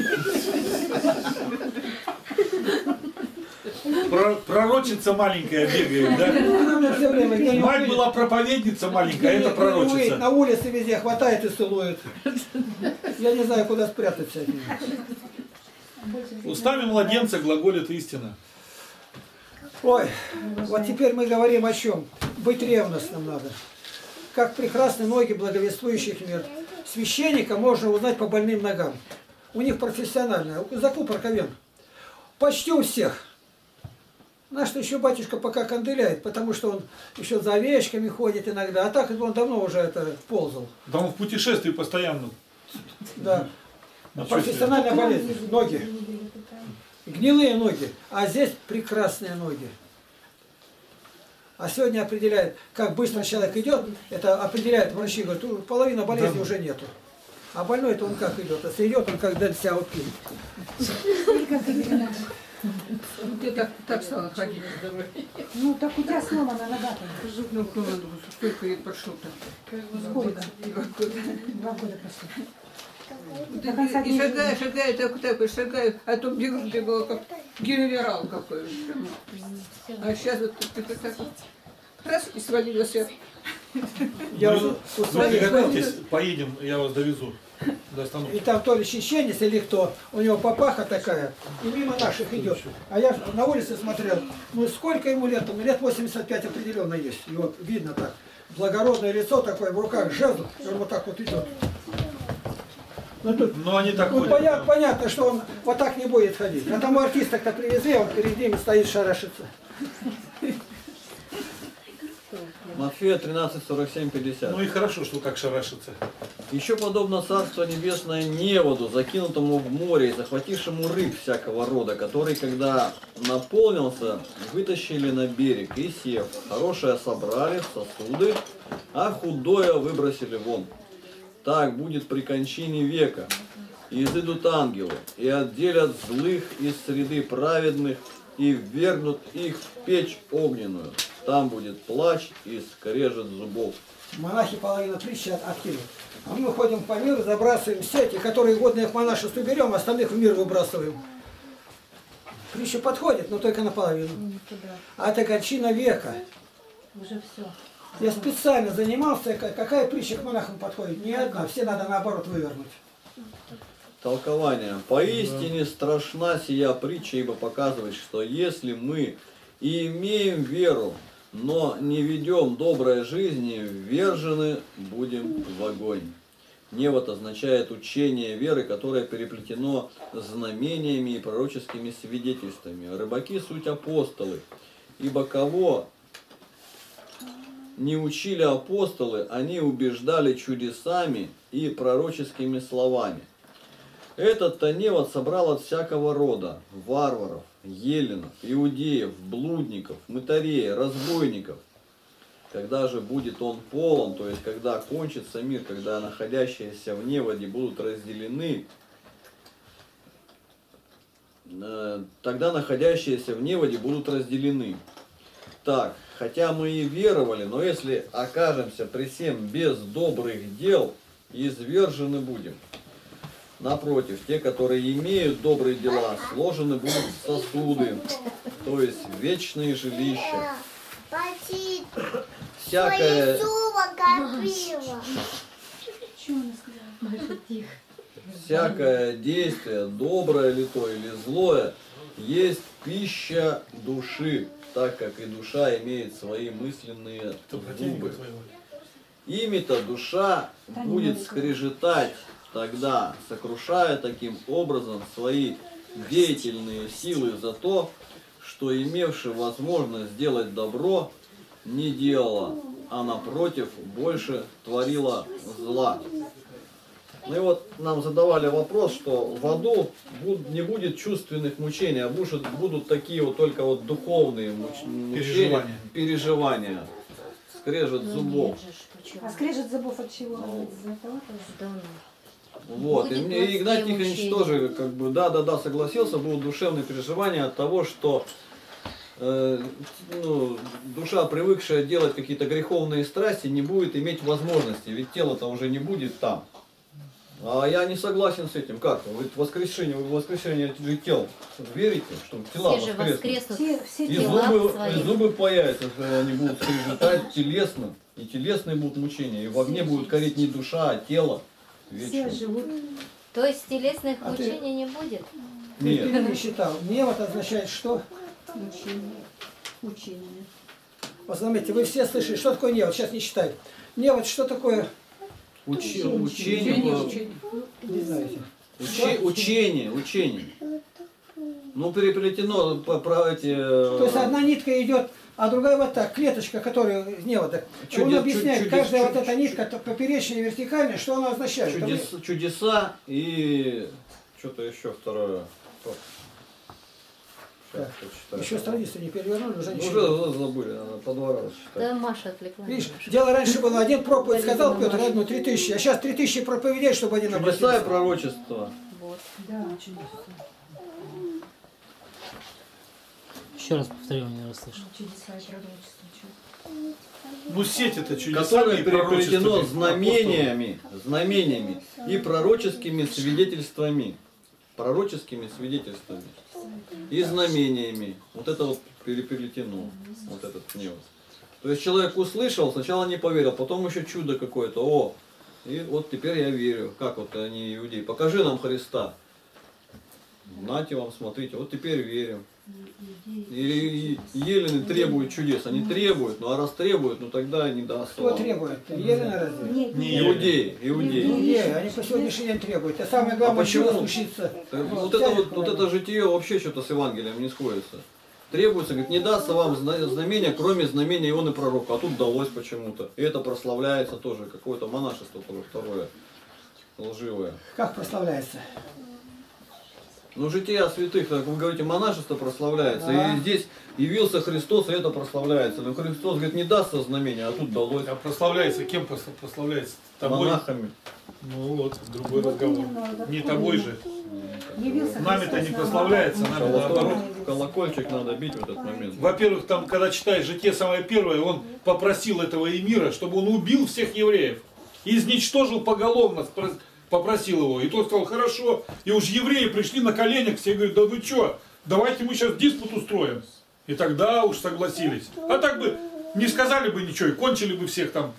Про, пророчица маленькая бегает, да? Мать была проповедница маленькая, а это пророчица.
На улице везде хватает и целует. Я не знаю, куда спрятаться от нее.
Устами младенца глаголит истина.
Ой, вот теперь мы говорим о чем? Быть ревностным надо. Как прекрасны ноги благовествующих мир. Священника можно узнать по больным ногам. У них профессиональная. Закуп Арковен. Почти у всех. Наш-то еще батюшка пока канделяет, потому что он еще за овечками ходит иногда. А так он давно уже это ползал.
Да он в путешествии постоянно.
Да. Профессиональная болезнь. Ноги. Гнилые ноги. А здесь прекрасные ноги. А сегодня определяет, как быстро человек идет, это определяет врачи, говорят, половина болезни да. уже нету. А больной-то он как идет? Если идет, он как Дэн Сяопин.
Ты так, так стала ходить.
Ну, так у тебя сломана нога.
Ну, сколько лет прошло-то?
Сколько? Два года прошло.
И шагаю, шагаю, так, так, и шагаю, а то бегу, бегала, как генерал какой. А сейчас вот так, так, вот, раз, и свалилась я.
Я вы, вы готовьтесь, поедем, я вас довезу. До остановки.
И там то ли чеченец или кто, у него папаха такая, и мимо наших идет. А я на улице смотрел, ну сколько ему лет, ну лет восемьдесят пять определенно есть. И вот видно так, благородное лицо такое, в руках жезл, и он вот так вот идет. Ну, тут,
Ну они так
ну,
ходят.
понятно, понятно, что он вот так не будет ходить. А там артиста-то привезли, он перед ними стоит, шарашится.
Матфея тринадцать, сорок семь, пятьдесят.
Ну и хорошо, что так шарашится.
Еще подобно Царство Небесное неводу, закинутому в море и захватившему рыб всякого рода, который, когда наполнился, вытащили на берег и, сев, хорошее собрали в сосуды, а худое выбросили вон. Так будет при кончине века. И изыдут ангелы, и отделят злых из среды праведных, и ввергнут их в печь огненную. Там будет плач и скрежет зубов.
Монахи половину притчи откинут. А мы ходим по миру, забрасываем сети, которые годные к монашеству берем, остальных в мир выбрасываем. Притча подходит, но только наполовину. А это кончина века.
Уже все.
Я специально занимался, какая притча к монахам подходит. Ни одна, все надо наоборот вывернуть.
Толкование. Поистине страшна сия притча, ибо показывает, что если мы и имеем веру, но не ведем доброй жизни, ввержены будем в огонь. Невод означает учение веры, которое переплетено знамениями и пророческими свидетельствами. Рыбаки – суть апостолы, ибо кого не учили апостолы, они убеждали чудесами и пророческими словами. Этот-то невод собрал от всякого рода варваров, еленов, иудеев, блудников, мытарей, разбойников. Когда же будет он полон, то есть когда кончится мир, когда находящиеся в неводе будут разделены, тогда находящиеся в неводе будут разделены. Так, хотя мы и веровали, но если окажемся при всем без добрых дел, извержены будем. Напротив, те, которые имеют добрые дела, сложены будут в сосуды, то есть в вечные жилища. Всякое, всякое действие, доброе ли то или злое, есть пища души, так как и душа имеет свои мысленные зубы. Ими-то душа будет скрежетать тогда, сокрушая таким образом свои деятельные силы за то, что имевши возможность сделать добро, не делала, а напротив больше творила зла. Ну и вот нам задавали вопрос, что в аду не будет чувственных мучений, а будут, будут такие вот только вот духовные мучения,
Переживания.
переживания. Скрежет зубов.
А скрежет зубов от чего?
Ну,
Из-за того, что-
Вот, и
Будет
мне и Игнатий
плотские
Тихонович
мучения.
тоже, как бы, да-да-да, согласился, будут душевные переживания от того, что э, ну, душа, привыкшая делать какие-то греховные страсти, не будет иметь возможности, ведь тело-то уже не будет там. А я не согласен с этим. Как? Вы в воскрешение, вы в воскрешение тел верите, что тела
Все же
воскреснут?
воскреснут
Все, все
И
тела
зубы,
свои.
и зубы появятся, что они будут скрежетать телесно, и телесные будут мучения, и в огне будет гореть не душа, а тело.
все
Вечно.
живут.
То есть телесных
А ты-
мучений не будет?
Нет.
Ты не считал. Невод означает что?
Учение. Учение.
Вот заметьте, вы все слышали, что такое невод? Сейчас не считают. Невод что такое?
Учи- учение,
Не знаете.
учи- учение, учение. Ну, переплетено по, про эти...
То есть одна нитка идет, а другая вот так, клеточка, которая из невода. Он
Чудес-
объясняет,
чудес-
каждая
чудес-
вот эта нитка, то поперечная, вертикальная, что она означает. Это
чудес, чудеса и что-то еще второе. Сейчас
Так,
почитаю.
Еще страницу не перевернули, уже
Ну,
ничего.
уже забыли, надо по два раза читать.
Да, Маша отвлекла.
Видишь, дело раньше было, один проповедь сказал, Петр, одну, три тысячи, а сейчас три тысячи проповедей, чтобы один
Чудеса и
обратился.
пророчества.
Вот.
Да, чудеса.
Еще раз повторю, я не расслышал.
Чудеса и пророчества. чудо.
Ну сеть это чудеса.
Которое переплетено знамениями, знамениями и пророческими свидетельствами. Пророческими свидетельствами. И знамениями. Вот это вот переплетено. Вот этот невод. То есть человек услышал, сначала не поверил, потом еще чудо какое-то. О, И вот теперь я верю, как вот они, иудеи, покажи нам Христа. Нате вам, смотрите, вот теперь верим. И елены требуют чудес, они требуют, ну а раз требуют, ну тогда не даст.
Кто требует? Елены разве?
Нет,
Не
Иудеи, иудеи.
Иудеи, они по сегодняшний день требуют. А самое главное,
А почему?
чудо случится.
Так,
Ну,
вот, это, вот,
всяких
вот это житие вообще что-то с Евангелием не сходится. Требуется, говорит, не дастся вам зна- знамения, кроме знамения Ионы Пророка. А тут далось почему-то. И это прославляется тоже, какое-то монашество тоже второе, лживое.
Как прославляется?
Ну, жития святых, как вы говорите, монашество прославляется.
Да.
И здесь явился Христос, и это прославляется. Но Христос, говорит, не дастся знамения, а тут далось.
А прославляется кем прос- прославляется? Тобой?
Монахами.
Ну вот, другой
Вот
разговор.
именно,
Не
вот
тобой
именно.
же.
Явился
Нами-то
Христос
не
на
прославляется,
Бога.
нами наоборот.
Колокольчик надо бить в этот момент.
Во-первых, там, когда читаешь житие самое первое, он попросил этого эмира, чтобы он убил всех евреев. И изничтожил поголовно, спро- попросил его. И тот сказал, хорошо. И уж евреи пришли на коленях, все говорят, да вы что, давайте мы сейчас диспут устроим. И тогда уж согласились. А так бы не сказали бы ничего и кончили бы всех там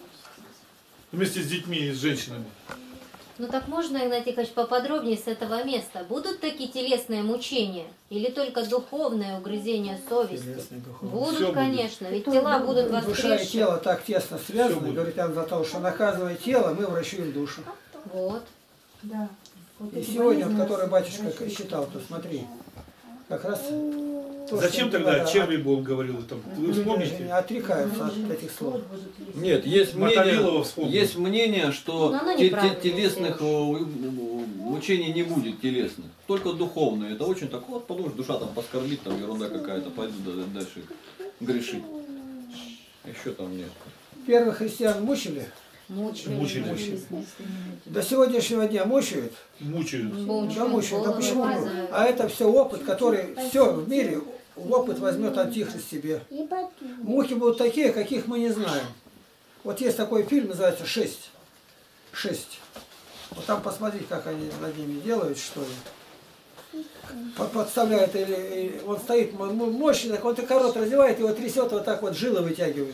вместе с детьми и с женщинами.
Ну так можно, Игнатий Ильич, поподробнее с этого места? Будут такие телесные мучения? Или только духовное угрызение совести?
Телесные, духовные.
Будут,
Всё будет.
конечно, ведь тела будут
Душа и
воскресшие.
тело так тесно связаны,
будет.
говорит он за то, что наказывая тело, мы врачуем душу.
Вот.
Да. Вот
И
эти
сегодня,
болезни
вот, который
нас
батюшка
врачуют.
считал, то смотри, как раз то,
Зачем
что
тогда
надо,
черви бы он говорил там? Вы
люди
вспомните?
не отрекаются от этих слов.
Нет, есть
Мотовилова
мнение,
вспомнил.
есть мнение, что
Но оно
те- те-
неправильное,
телесных
Сереж.
э, мучений не будет телесных, только духовные. Это очень так, вот подумаешь, душа там поскорбит, там ерунда какая-то, пойду да- дальше грешить. Еще там нет.
Первых христиан мучили,
Мучили.
до сегодняшнего дня мучают.
Мучают.
Да, мучают. А
голову
почему?
отрезают.
А это все опыт, который все в мире, опыт возьмет антихрист себе. Муки будут такие, каких мы не знаем. Вот есть такой фильм, называется «Шесть». «Шесть». Вот там посмотрите, как они над ними делают, что ли. По- Подставляют, или, или он стоит м- м- мощный, так он такой рот раздевает, его трясет, вот так вот жилы вытягивает.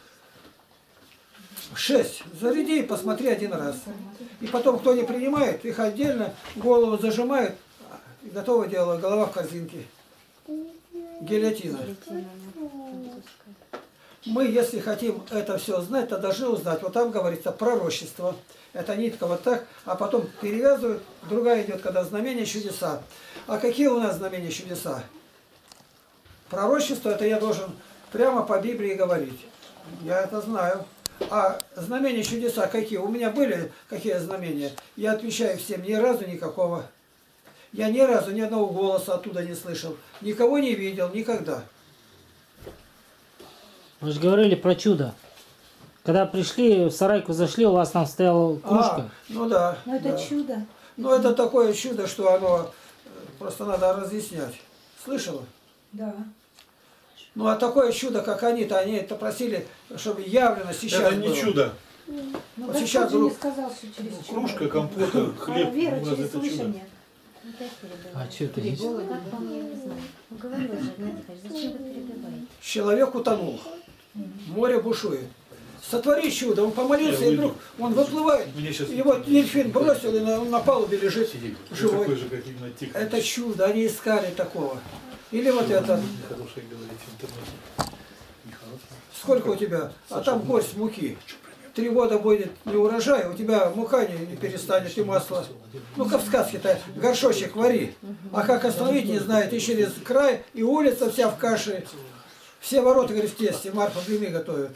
Шесть. Заряди и посмотри один раз. И потом, кто не принимает, их отдельно голову зажимают, и готово дело, голова в корзинке. Гильотина. Мы, если хотим это все знать, то должны узнать. Вот там говорится пророчество. Это нитка вот так, а потом перевязывают. Другая идет, когда знамения чудеса. А какие у нас знамения чудеса? Пророчество, это я должен прямо по Библии говорить. Я это знаю. А знамения чудеса какие? У меня были какие знамения? Я отвечаю всем, ни разу никакого. Я ни разу ни одного голоса оттуда не слышал. Никого не видел, никогда.
Вы же говорили про чудо. Когда пришли, в сарайку зашли, у вас там стояла кружка.
А, ну да.
Но это
да.
чудо.
Ну это такое чудо, что оно э, просто надо разъяснять. Слышала?
Да.
Ну а такое чудо, как они-то, они это просили, чтобы явлено сейчас
Это не
было.
чудо.
Но
Вот
Господь
сейчас
же не
вдруг-
сказал, что через чудо.
Кружка, компота,
А
хлеб.
вера
ну, разве
через
это чудо?
слышание.
А что это есть?
Как вам, я не знаю. Ну, говорила же, Игнатий Ильич, зачем вы перебиваете?
Человек утонул. Море бушует. Сотвори чудо. Он помолился,
Я
и вдруг он выплывает.
Мне сейчас
И вот дельфин бросил, и на, на палубе лежит
сидеть.
живой.
Такой же, как именно тихо.
Это чудо. Они искали такого. Или вот это.
Нехорошее говорить в интернете. Нехорошее.
Сколько у тебя? А там горсть муки. Три года будет не урожай, у тебя мука не, не перестанет, и масло. Ну, как в сказке-то, горшочек вари. А как остановить, не знает, и через край, и улица вся в каше. Все ворота, говорит, в тесте, Марфа блины готовят.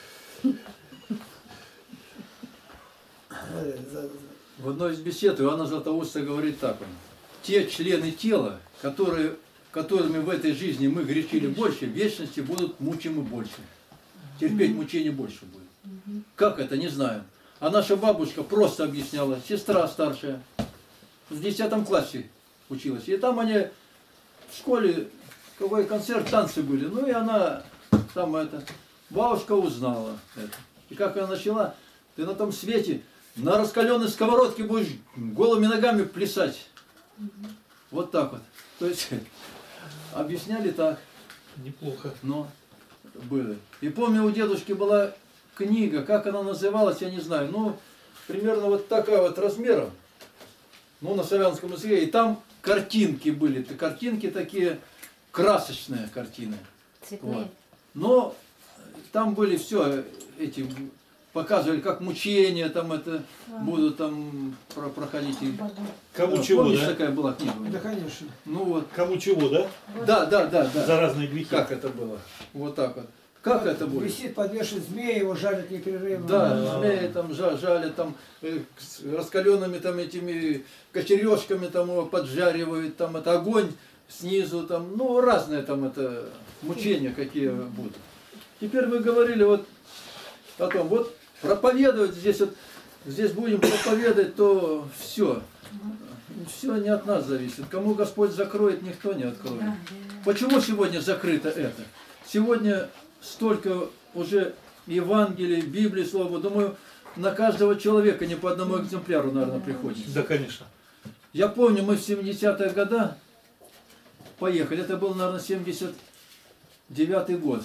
В одной из бесед Иоанна Златоуста говорит так: он, те члены тела, которые, которыми в этой жизни мы грешили больше, в вечности будут мучимы больше. Терпеть мучения больше будет. Как это, не знаю. А наша бабушка просто объясняла, сестра старшая, в десятом классе училась. И там они в школе, какой концерт, танцы были. Ну и она там это, бабушка узнала это. И как она начала, ты на том свете на раскаленной сковородке будешь голыми ногами плясать. Вот так вот. То есть объясняли так.
Неплохо.
Но были. И помню, у дедушки была книга, как она называлась, я не знаю. Ну, примерно вот такая вот размером, ну, на славянском языке, и там картинки были, картинки такие, красочные картины.
Цветные.
Вот. Но там были все эти, показывали, как мучения там это будут там про проходить.
Кому
Ну,
чего,
помнишь,
да?
такая была книга?
Да, конечно.
Ну вот.
Кому чего, да?
Да, да, да, да.
За разные грехи.
Как это было? Вот так вот. Как это будет?
Висит, подвешен змея, его жалят непрерывно.
Да, змеи там жа- жалят, там э, с раскаленными там этими кочережками там его поджаривают, там это огонь снизу, там, ну разные там это мучения какие будут. Теперь вы говорили вот о том, вот проповедовать здесь вот, здесь будем проповедовать, то все. Все не от нас зависит. Кому Господь закроет, никто не откроет. Почему сегодня закрыто это? Сегодня столько уже Евангелий, Библии, Слова, думаю, на каждого человека не по одному экземпляру, наверное, приходится.
Да, конечно.
Я помню, мы в семидесятые годы поехали, это был, наверное, семьдесят девятый год.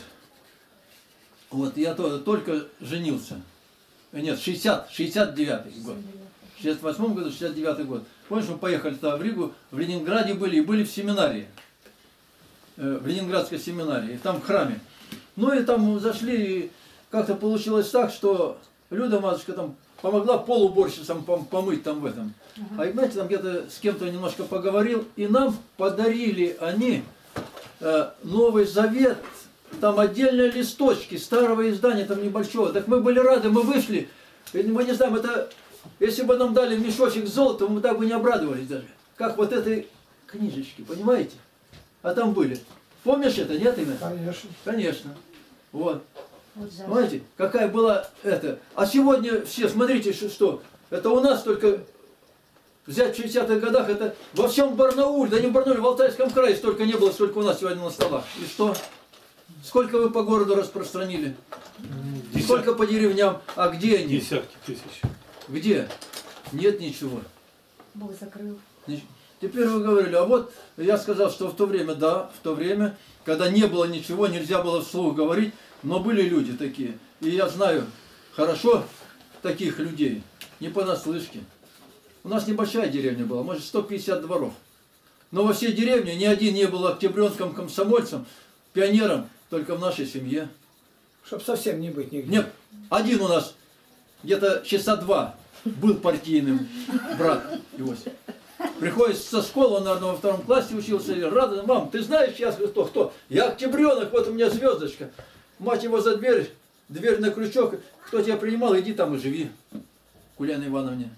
Вот, я то, только женился. Нет, шестьдесят, шестьдесят девятый год. В шестьдесят восьмом году, шестьдесят девятый год. Помнишь, мы поехали туда в Ригу, в Ленинграде были, и были в семинарии. В Ленинградской семинарии, и там в храме. Ну и там зашли, и как-то получилось так, что Люда, матушка, там помогла полуборщицам помыть там в этом. А знаете, там где-то с кем-то немножко поговорил, и нам подарили они э, Новый Завет, там отдельные листочки старого издания, там небольшого. Так мы были рады, мы вышли, и мы не знаем, это, если бы нам дали мешочек золота, мы так бы не обрадовались даже. Как вот этой книжечки, понимаете? А там были. Помнишь это, нет, имя?
Конечно.
Конечно. Вот.
Вот жаль.
Понимаете, какая была это. А сегодня все, смотрите, что, что это у нас только взять в шестидесятых годах, это во всем Барнауле, да не в Барнауле, в Алтайском крае столько не было, сколько у нас сегодня на столах. И что? Сколько вы по городу распространили?
Десятки.
Сколько по деревням? А где они?
Десятки тысяч.
Где? Нет ничего.
Бог закрыл.
Нич- Теперь вы говорили, а вот я сказал, что в то время, да, в то время, когда не было ничего, нельзя было вслух говорить, но были люди такие. И я знаю хорошо таких людей, не понаслышке. У нас небольшая деревня была, может сто пятьдесят дворов. Но во всей деревне ни один не был октябренским комсомольцем, пионером, только в нашей семье.
Чтоб совсем не быть нигде.
Нет, один у нас где-то часа два был партийным, брат Иосиф. Приходит со школы, он, наверное, во втором классе учился, и радостно: мам, ты знаешь, я кто, кто? Я октябренок, вот у меня звездочка. Мать его за дверь, дверь на крючок, кто тебя принимал, иди там и живи, к Ульяне Ивановне.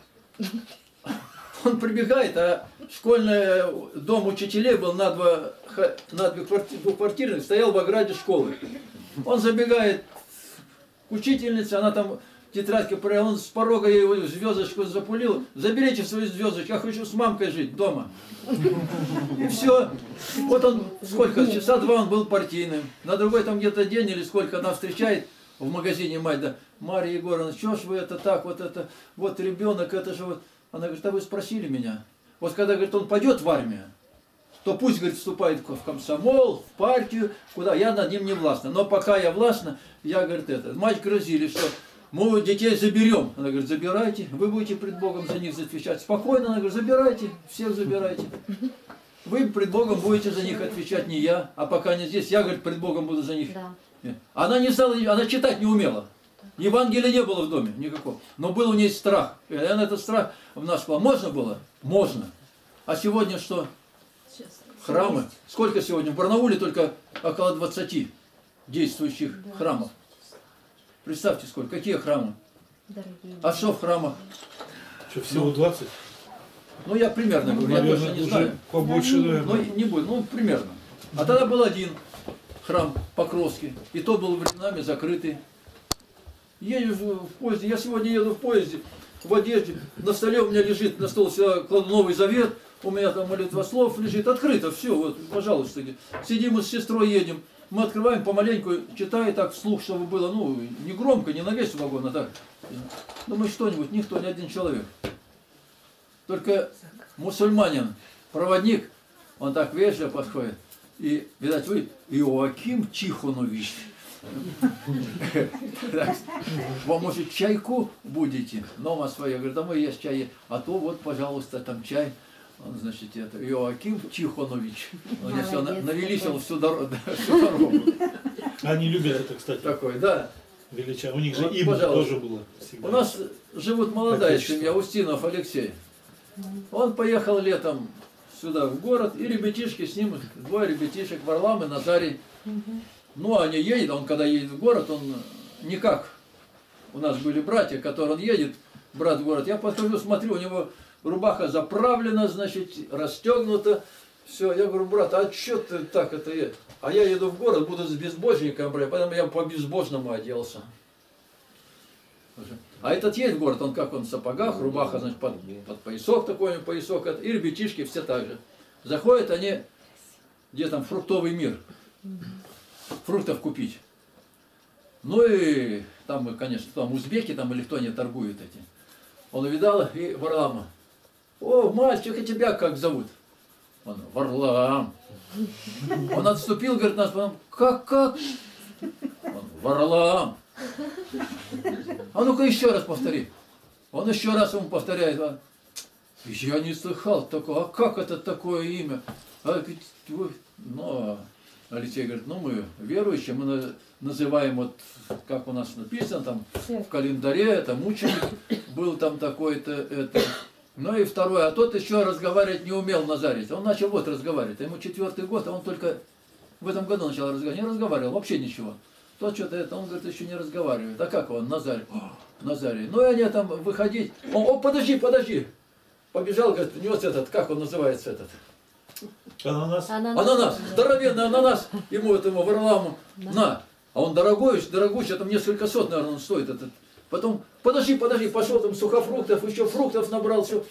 Он прибегает, а школьный дом учителей был на два, на две квартиры, двухквартирный, стоял в ограде школы. Он забегает к учительнице, она там тетрадки проявил, он с порога ей звездочку запулил. Заберите свою звездочку, я хочу с мамкой жить дома. И все. Вот он, сколько, часа два он был партийным. На другой там где-то день или сколько она встречает в магазине мать, да: Марья Егоровна, что ж вы это так, вот это, вот ребенок, это же вот. Она говорит: а вы спросили меня. Вот когда, говорит, он пойдет в армию, то пусть, говорит, вступает в комсомол, в партию, куда, я над ним не властна. Но пока я властна, я, говорит, это. Мать грозили, что мы детей заберем. Она говорит: забирайте, вы будете пред Богом за них отвечать. Спокойно, она говорит: забирайте, всех забирайте. Вы пред Богом будете за них отвечать, не я. А пока они здесь, я, говорит, пред Богом буду за них.
Да.
Она не знала, она читать не умела. Евангелия не было в доме никакого. Но был у нее страх. И она этот страх в нас сказала: можно было? Можно. А сегодня что? Храмы. Сколько сегодня? В Барнауле только около двадцати действующих храмов. Представьте, сколько. Какие храмы?
Дорогие.
А что в храмах?
Что, всего двадцать?
Ну, я примерно говорю, я точно не знаю.
Побольше, наверное.
Ну, не будет, ну, примерно. А тогда был один храм Покровский. И то был временами закрытый. Еду в поезде, я сегодня еду в поезде, в одежде, на столе у меня лежит, на стол я кладу Новый Завет, у меня там молитвослов лежит, открыто, все, вот, пожалуйста. Сидим мы с сестрой, едем, мы открываем помаленьку, читая так вслух, чтобы было, ну, не громко, не на весь вагон, а так. Думаю, что-нибудь, никто, ни один человек. Только мусульманин, проводник, он так вежливо подходит, и, видать, вы, Иоаким Тихонович. Вам, может, чайку будете? Нома своя. Говорит, а мы есть чай. А то вот, пожалуйста, там чай. Он, значит, это Иоаким Тихонович. Он если он навеличил всю дорогу. Всю дорогу.
Они любят это, кстати.
Такой, да.
Велича. У них же
Вот,
имя
пожалуйста.
тоже было всегда.
У нас живут молодая
Отечество.
семья, Устинов Алексей. Он поехал летом сюда, в город, и ребятишки с ним, двое ребятишек, Варлам и Назарий. Ну, они едут, он когда едет в город, он никак. У нас были братья, которые он едет, брат в город. Я подхожу, смотрю, у него рубаха заправлена, значит, расстегнута. Все, я говорю, брат, а что ты так это едешь? А я еду в город, буду с безбожником, брать, поэтому я по-безбожному оделся. А этот едет в город, он как он в сапогах, рубаха, значит, под, под поясок такой, поясок, и ребятишки все так же. Заходят они, где там фруктовый мир, фруктов купить. Ну и там, конечно, там узбеки там или кто они торгуют эти. Он увидал и Варлама. О, мальчик, а тебя как зовут? Он, Варлам. Он отступил, говорит, нас потом, как, как? Он, Варлам. А ну-ка еще раз повтори. Он еще раз ему повторяет. А, я не слыхал такого. А как это такое имя? А, ну, Алексей говорит, ну мы верующие, мы называем вот, как у нас написано там в календаре, это мученик был там такой-то, это. Ну и второе, а тот еще разговаривать не умел, Назарий. Он начал вот разговаривать, ему четвертый год, а он только в этом году начал разговаривать, не разговаривал, вообще ничего. Тот что-то это, он говорит, еще не разговаривает. А как он, Назарий? О, Назарий. Ну и они там выходить. Он, о, подожди, подожди. Побежал, говорит, принес этот, как он называется этот?
Ананас.
Ананас.
Ананас, здоровенный ананас, ему этому Варламу, да. На. А он дорогой, дорогущий, там несколько сот, наверное, он стоит этот. Потом, подожди, подожди, пошел там сухофруктов, еще фруктов набрал, все.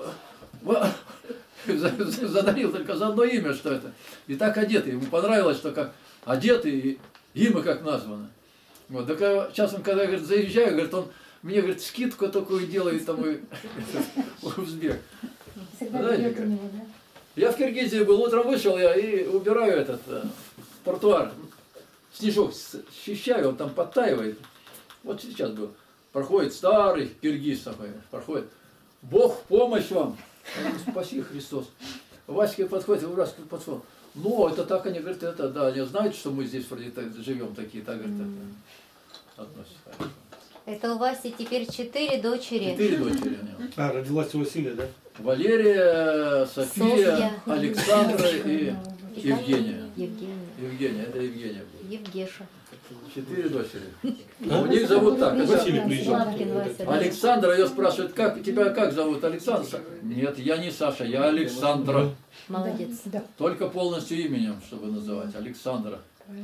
Задарил только за одно имя, что это. И так одетый, ему понравилось, что как одетый, и имя как названо. Вот, так сейчас он, когда, говорит, заезжаю, говорит, он мне, говорит, скидку такую делает, там, и узбек. Знаете, как? Я в Киргизии был, утром вышел я и убираю этот э, тротуар. Снежок счищаю, он там подтаивает. Вот сейчас был. Проходит старый киргиз такой, проходит. Бог в помощь вам. Говорю, спаси Христос. Васька подходит, и Васька подходит. Ну, это так они говорят, это, да, они знают, что мы здесь вроде так живем такие, так, говорят, так, относятся.
Это у Васи теперь четыре дочери.
Четыре дочери.
А, родилась у Василия, да?
Валерия, София,
Софья.
Александра и Евгения.
Евгения.
Евгения, это Евгения.
Евгеша.
Четыре дочери. А у них зовут так.
Василий приезжал.
Славкин Вася, да.
Александра ее спрашивает, как тебя как зовут? Александр? Нет, я не Саша, я Александра.
Молодец.
Да.
Только полностью именем, чтобы называть. Александра.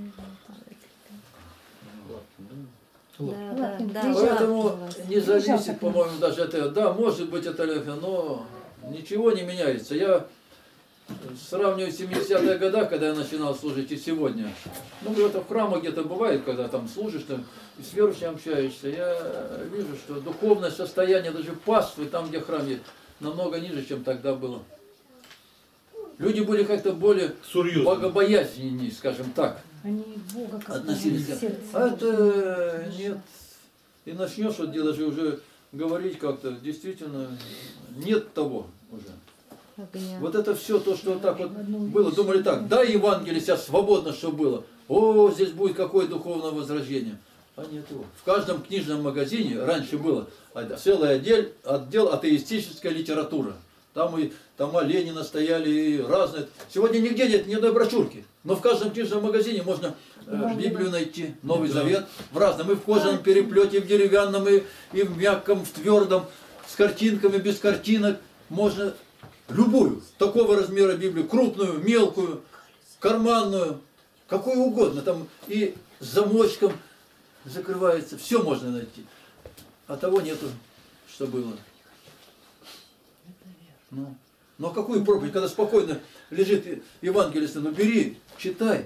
Да, да, да.
Поэтому
Славкин Вася.
не зависит, по-моему, даже от этого. Да, может быть, это легко, но ничего не меняется. Я сравниваю семидесятые годы, когда я начинал служить, и сегодня. Ну, где-то в храмах где-то бывает, когда там служишь, там, и с верующим общаешься. Я вижу, что духовное состояние даже паствы, там, где храм есть, намного ниже, чем тогда было. Люди были как-то более богобоязненнее, скажем так.
Они Бога как
относились. А это нет. И начнешь вот дело же уже говорить как-то, действительно, нет того уже.
Огня.
Вот это все то, что так вот было. Думали так, да, Евангелие сейчас свободно, что было. О, здесь будет какое духовное возрождение. А нет его. В каждом книжном магазине раньше было целый отдел, отдел атеистической литературы. Там и тома Ленина стояли, и разные. Сегодня нигде нет ни одной брошюрки. Но в каждом книжном магазине можно э, Библию найти, Новый да. Завет, в разном. И в кожаном переплете, и в деревянном, и, и в мягком, в твердом, с картинками, без картинок. Можно любую, такого размера Библию, крупную, мелкую, карманную, какую угодно. Там и с замочком закрывается. Все можно найти. А того нету, что было. Ну, ну а какую проповедь, когда спокойно лежит Евангелие, ну бери, читай.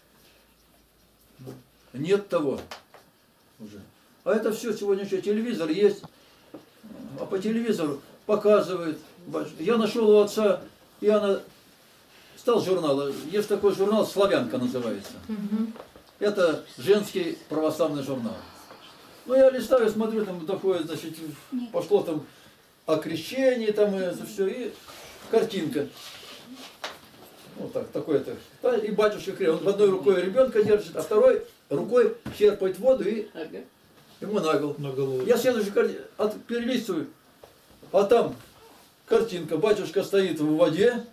Нет того уже. А это все сегодня что, телевизор есть, а по телевизору показывает. Я нашел у отца, и она стал журнал, есть такой журнал, «Славянка» называется. Угу. Это женский православный журнал. Ну, я листаю, смотрю, там такое, значит, пошло там о крещении, там и это все, и картинка. Вот так, такой-то. И батюшка крестит. Он в одной рукой ребенка держит, а второй рукой черпает воду и ему на голову.
На голову.
Я следующую картинку перелистываю, а там картинка. Батюшка стоит в воде,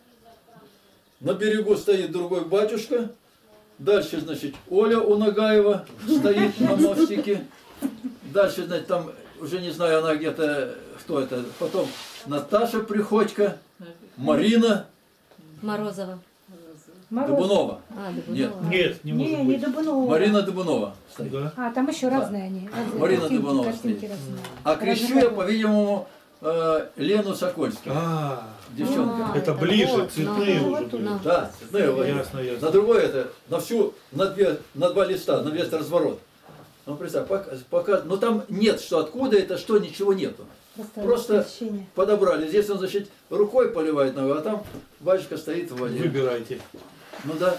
на берегу стоит другой батюшка. Дальше, значит, Оля у Нагаева стоит на мостике. Дальше, значит, там, уже не знаю, она где-то, кто это. Потом Наташа Приходько, Марина
Морозова.
Дубунова.
А, Дубунова.
Нет,
Нет, не может
Не, не
быть.
Дубунова.
Марина Дубунова стоит.
Да.
А, там еще разные они. разные
Марина
картинки,
Дубунова
картинки
стоит.
разные.
А крещу я, по-видимому, э, Лену Сокольскую.
А,
Девчонка.
А,
это
это
ближе,
вот,
цветные
ну,
уже
вот,
были.
ну.
Да, цветные вот.
Ясно, ясно.
На другой это, на всю, на, две, на два листа, на весь разворот. Ну, представь, пока, пока, но там нет, что откуда это, что, ничего нету.
Просто,
Просто
ощущение.
подобрали. Здесь он, значит, рукой поливает ногу, а там батюшка стоит в воде.
Выбирайте.
Ну да.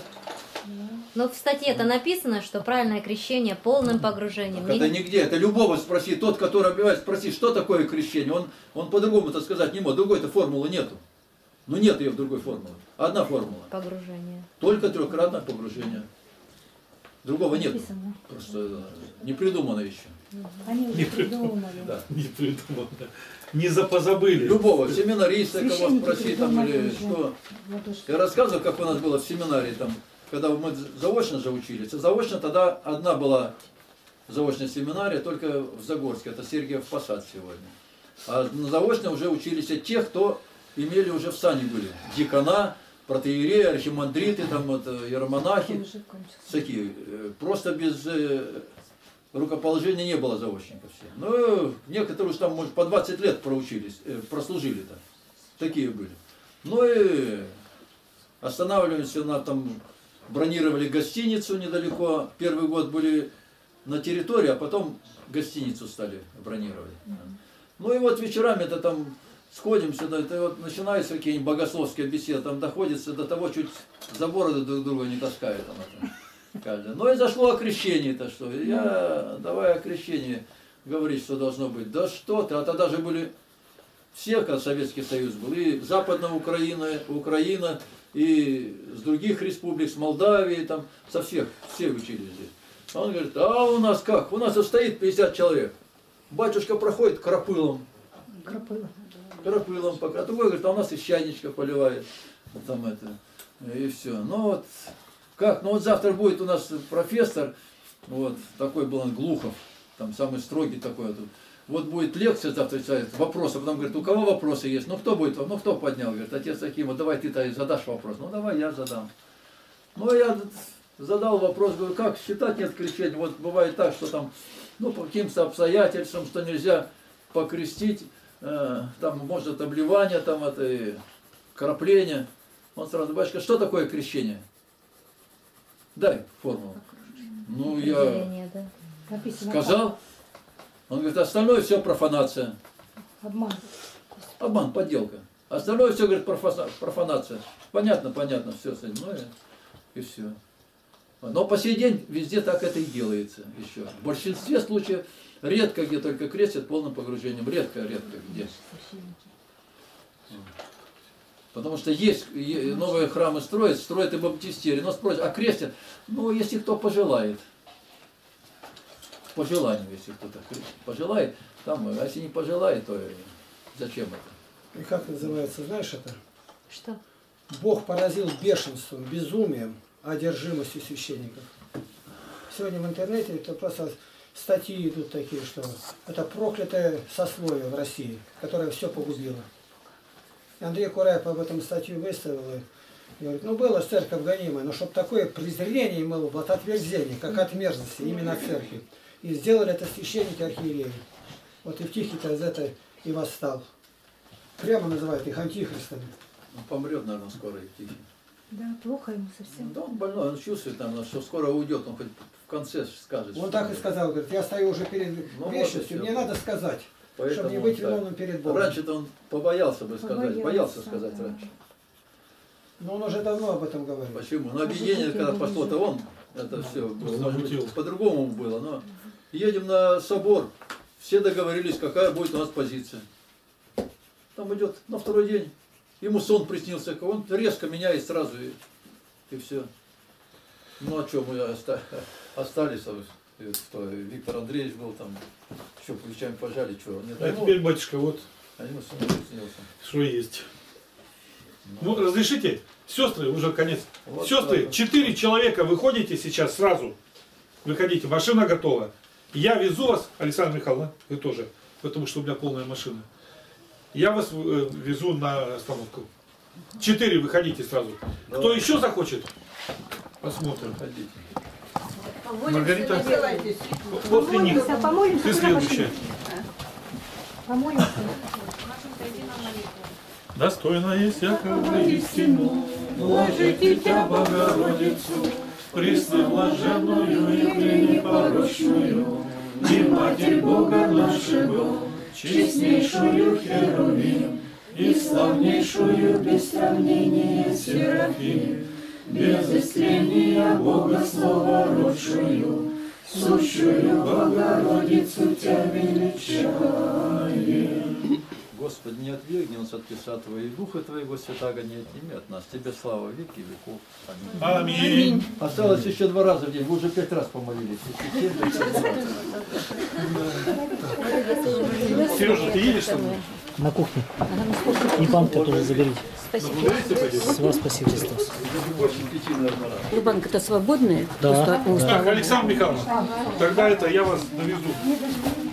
Но в статье-то написано, что правильное крещение полным погружением.
Так это нигде, это любого спроси, тот, который обивает, спроси, что такое крещение. Он, он по-другому это сказать не может, другой-то формулы нету. Ну нет ее в другой формуле. Одна формула.
Погружение.
Только трехкратное погружение. Другого нет.
Написано.
Просто не придумано еще.
Они уже
Не придумали.
придумали.
Да.
Не придумал. да. Не запозабыли.
Любого, семинариста, кого
Священники
спроси там или
придумали
что.
Вот уж.
Я рассказывал, как у нас было в семинарии, там, когда мы заочно же учились. А заочно тогда одна была заочная семинария, только в Загорске, это Сергиев Посад сегодня. А на заочно уже учились те, кто имели уже в сане были. Дикана, протоиереи, архимандриты, там вот, иеромонахи,
Уже кончился.
такие. Просто без э, рукоположения не было заочников все. Ну, некоторые уж там, может, по двадцать лет проучились, э, прослужили-то. Такие были. Ну и останавливались на там, бронировали гостиницу недалеко. Первый год были на территории, а потом гостиницу стали бронировать. Ну и вот вечерами это там сходим сюда, это вот начинаются какие-нибудь богословские беседы, там доходится до того, чуть за бороду друг друга не таскают. Там, это, каждый. Ну и зашло о крещении-то что. Я давай о крещении говорить, что должно быть. Да что ты, а тогда же были все, когда Советский Союз был, и Западная Украина, Украина, и с других республик, с Молдавии, там, со всех, все учились здесь. Он говорит, а у нас как? У нас вот стоит пятьдесят человек. Батюшка проходит кропылом.
Кропыла.
Кропылом пока. А другой говорит, а у нас и чайничка поливает. Там это. И все. Ну вот, как? Ну вот завтра будет у нас профессор, вот, такой был он, Глухов, там самый строгий такой. Вот, вот будет лекция завтра, вопросы. Потом говорит, у кого вопросы есть? Ну кто будет? Ну кто поднял? Говорит, отец Аким, вот давай ты-то задашь вопрос. Ну давай я задам. Ну я задал вопрос, говорю, как считать нет крещения? Вот бывает так, что там, ну по каким-то обстоятельствам, что нельзя покрестить, э, там может обливание, там это и крапление. Он сразу, батюшка, что такое крещение? Дай формулу. Ну я
Определение, да.
Написано.
сказал. Он говорит, остальное все профанация.
Обман.
Обман, подделка. Остальное все, говорит, профа- профанация. Понятно, понятно, все остальное. И все. Но по сей день везде так это и делается еще. В большинстве случаев редко где только крестят полным погружением. Редко, редко где. Потому что есть е- новые храмы строят, строят и баптистерии. Но спросят, а крестят? Ну, если кто пожелает. По желанию, если кто-то пожелает. Там, а если не пожелает, то зачем это?
И как называется, знаешь это?
Что?
Бог поразил бешенством, безумием, одержимостью священников. Сегодня в интернете это просто статьи идут такие, что это проклятое сословие в России, которое все погубило. И Андрей Кураев об этом статью выставил и говорит, ну было церковь гонимая, но чтобы такое презрение было, вот отвержение, как от мерзости именно от церкви. И сделали это священники архиереи. Вот и в Тихий-то из этой и восстал. Прямо называют их антихристами.
Он помрет, наверное, скоро и Тихий.
Да, плохо ему совсем.
Да он больной, он чувствует, наверное, что скоро уйдет, он хоть в конце скажет.
Он
что
так и
будет.
сказал, говорит, я стою уже перед
Ну,
вечностью,
вот и
мне
всё.
надо сказать,
Поэтому
чтобы не
он
быть
так.
виновным перед Богом.
Раньше-то он побоялся бы сказать,
Побоялся,
боялся сказать
да.
раньше.
Но он уже давно об этом говорил.
Почему? На объединение, когда пошло, то он, это все было, может быть, по-другому было. Но едем на собор, все договорились, какая будет у нас позиция. Там идет на второй день, ему сон приснился, он резко меняет сразу, и, и все. Ну а что, мы оста остались, что Виктор Андреевич был там, еще плечами пожали, что. Нет,
А теперь, батюшка, вот
а ему сон приснился.
что есть. Ну, разрешите, сестры, уже конец.
Вот
Сестры,
так.
четыре человека выходите сейчас сразу. Выходите, машина готова. Я везу вас, Александра Михайловна, вы тоже, потому что у меня полная машина. Я вас э, везу на остановку. Четыре выходите сразу.
Давай.
Кто еще захочет? Посмотрим.
Ходите.
Маргарита, после них.
Помолимся, помолимся.
Ты
куда
следующая.
пошли? Помолимся.
Достойная всякого истину, ложите тебя, Богородицу, пресноблаженную и пренепорочную, и Матерь Бога нашего, честнейшую Херувим, и славнейшую без сравнения Серафим, без истления Бога Словородшую, сущую Богородицу тебя величаем.
Господи, не отвергни нас от писа Твоего, и Духа Твоего Святаго не отними от нас. Тебе слава веки веков. Аминь.
Аминь.
Осталось еще два раза в день, вы уже пять раз помолились.
Сережа, ты едешь со мной?
На кухне. И банка тоже заберите.
Спасибо.
С вас спасибо, Христос.
Ну, банка-то свободная?
Да,
Просто он
да.
Так, Александра Михайловна, тогда это я вас довезу.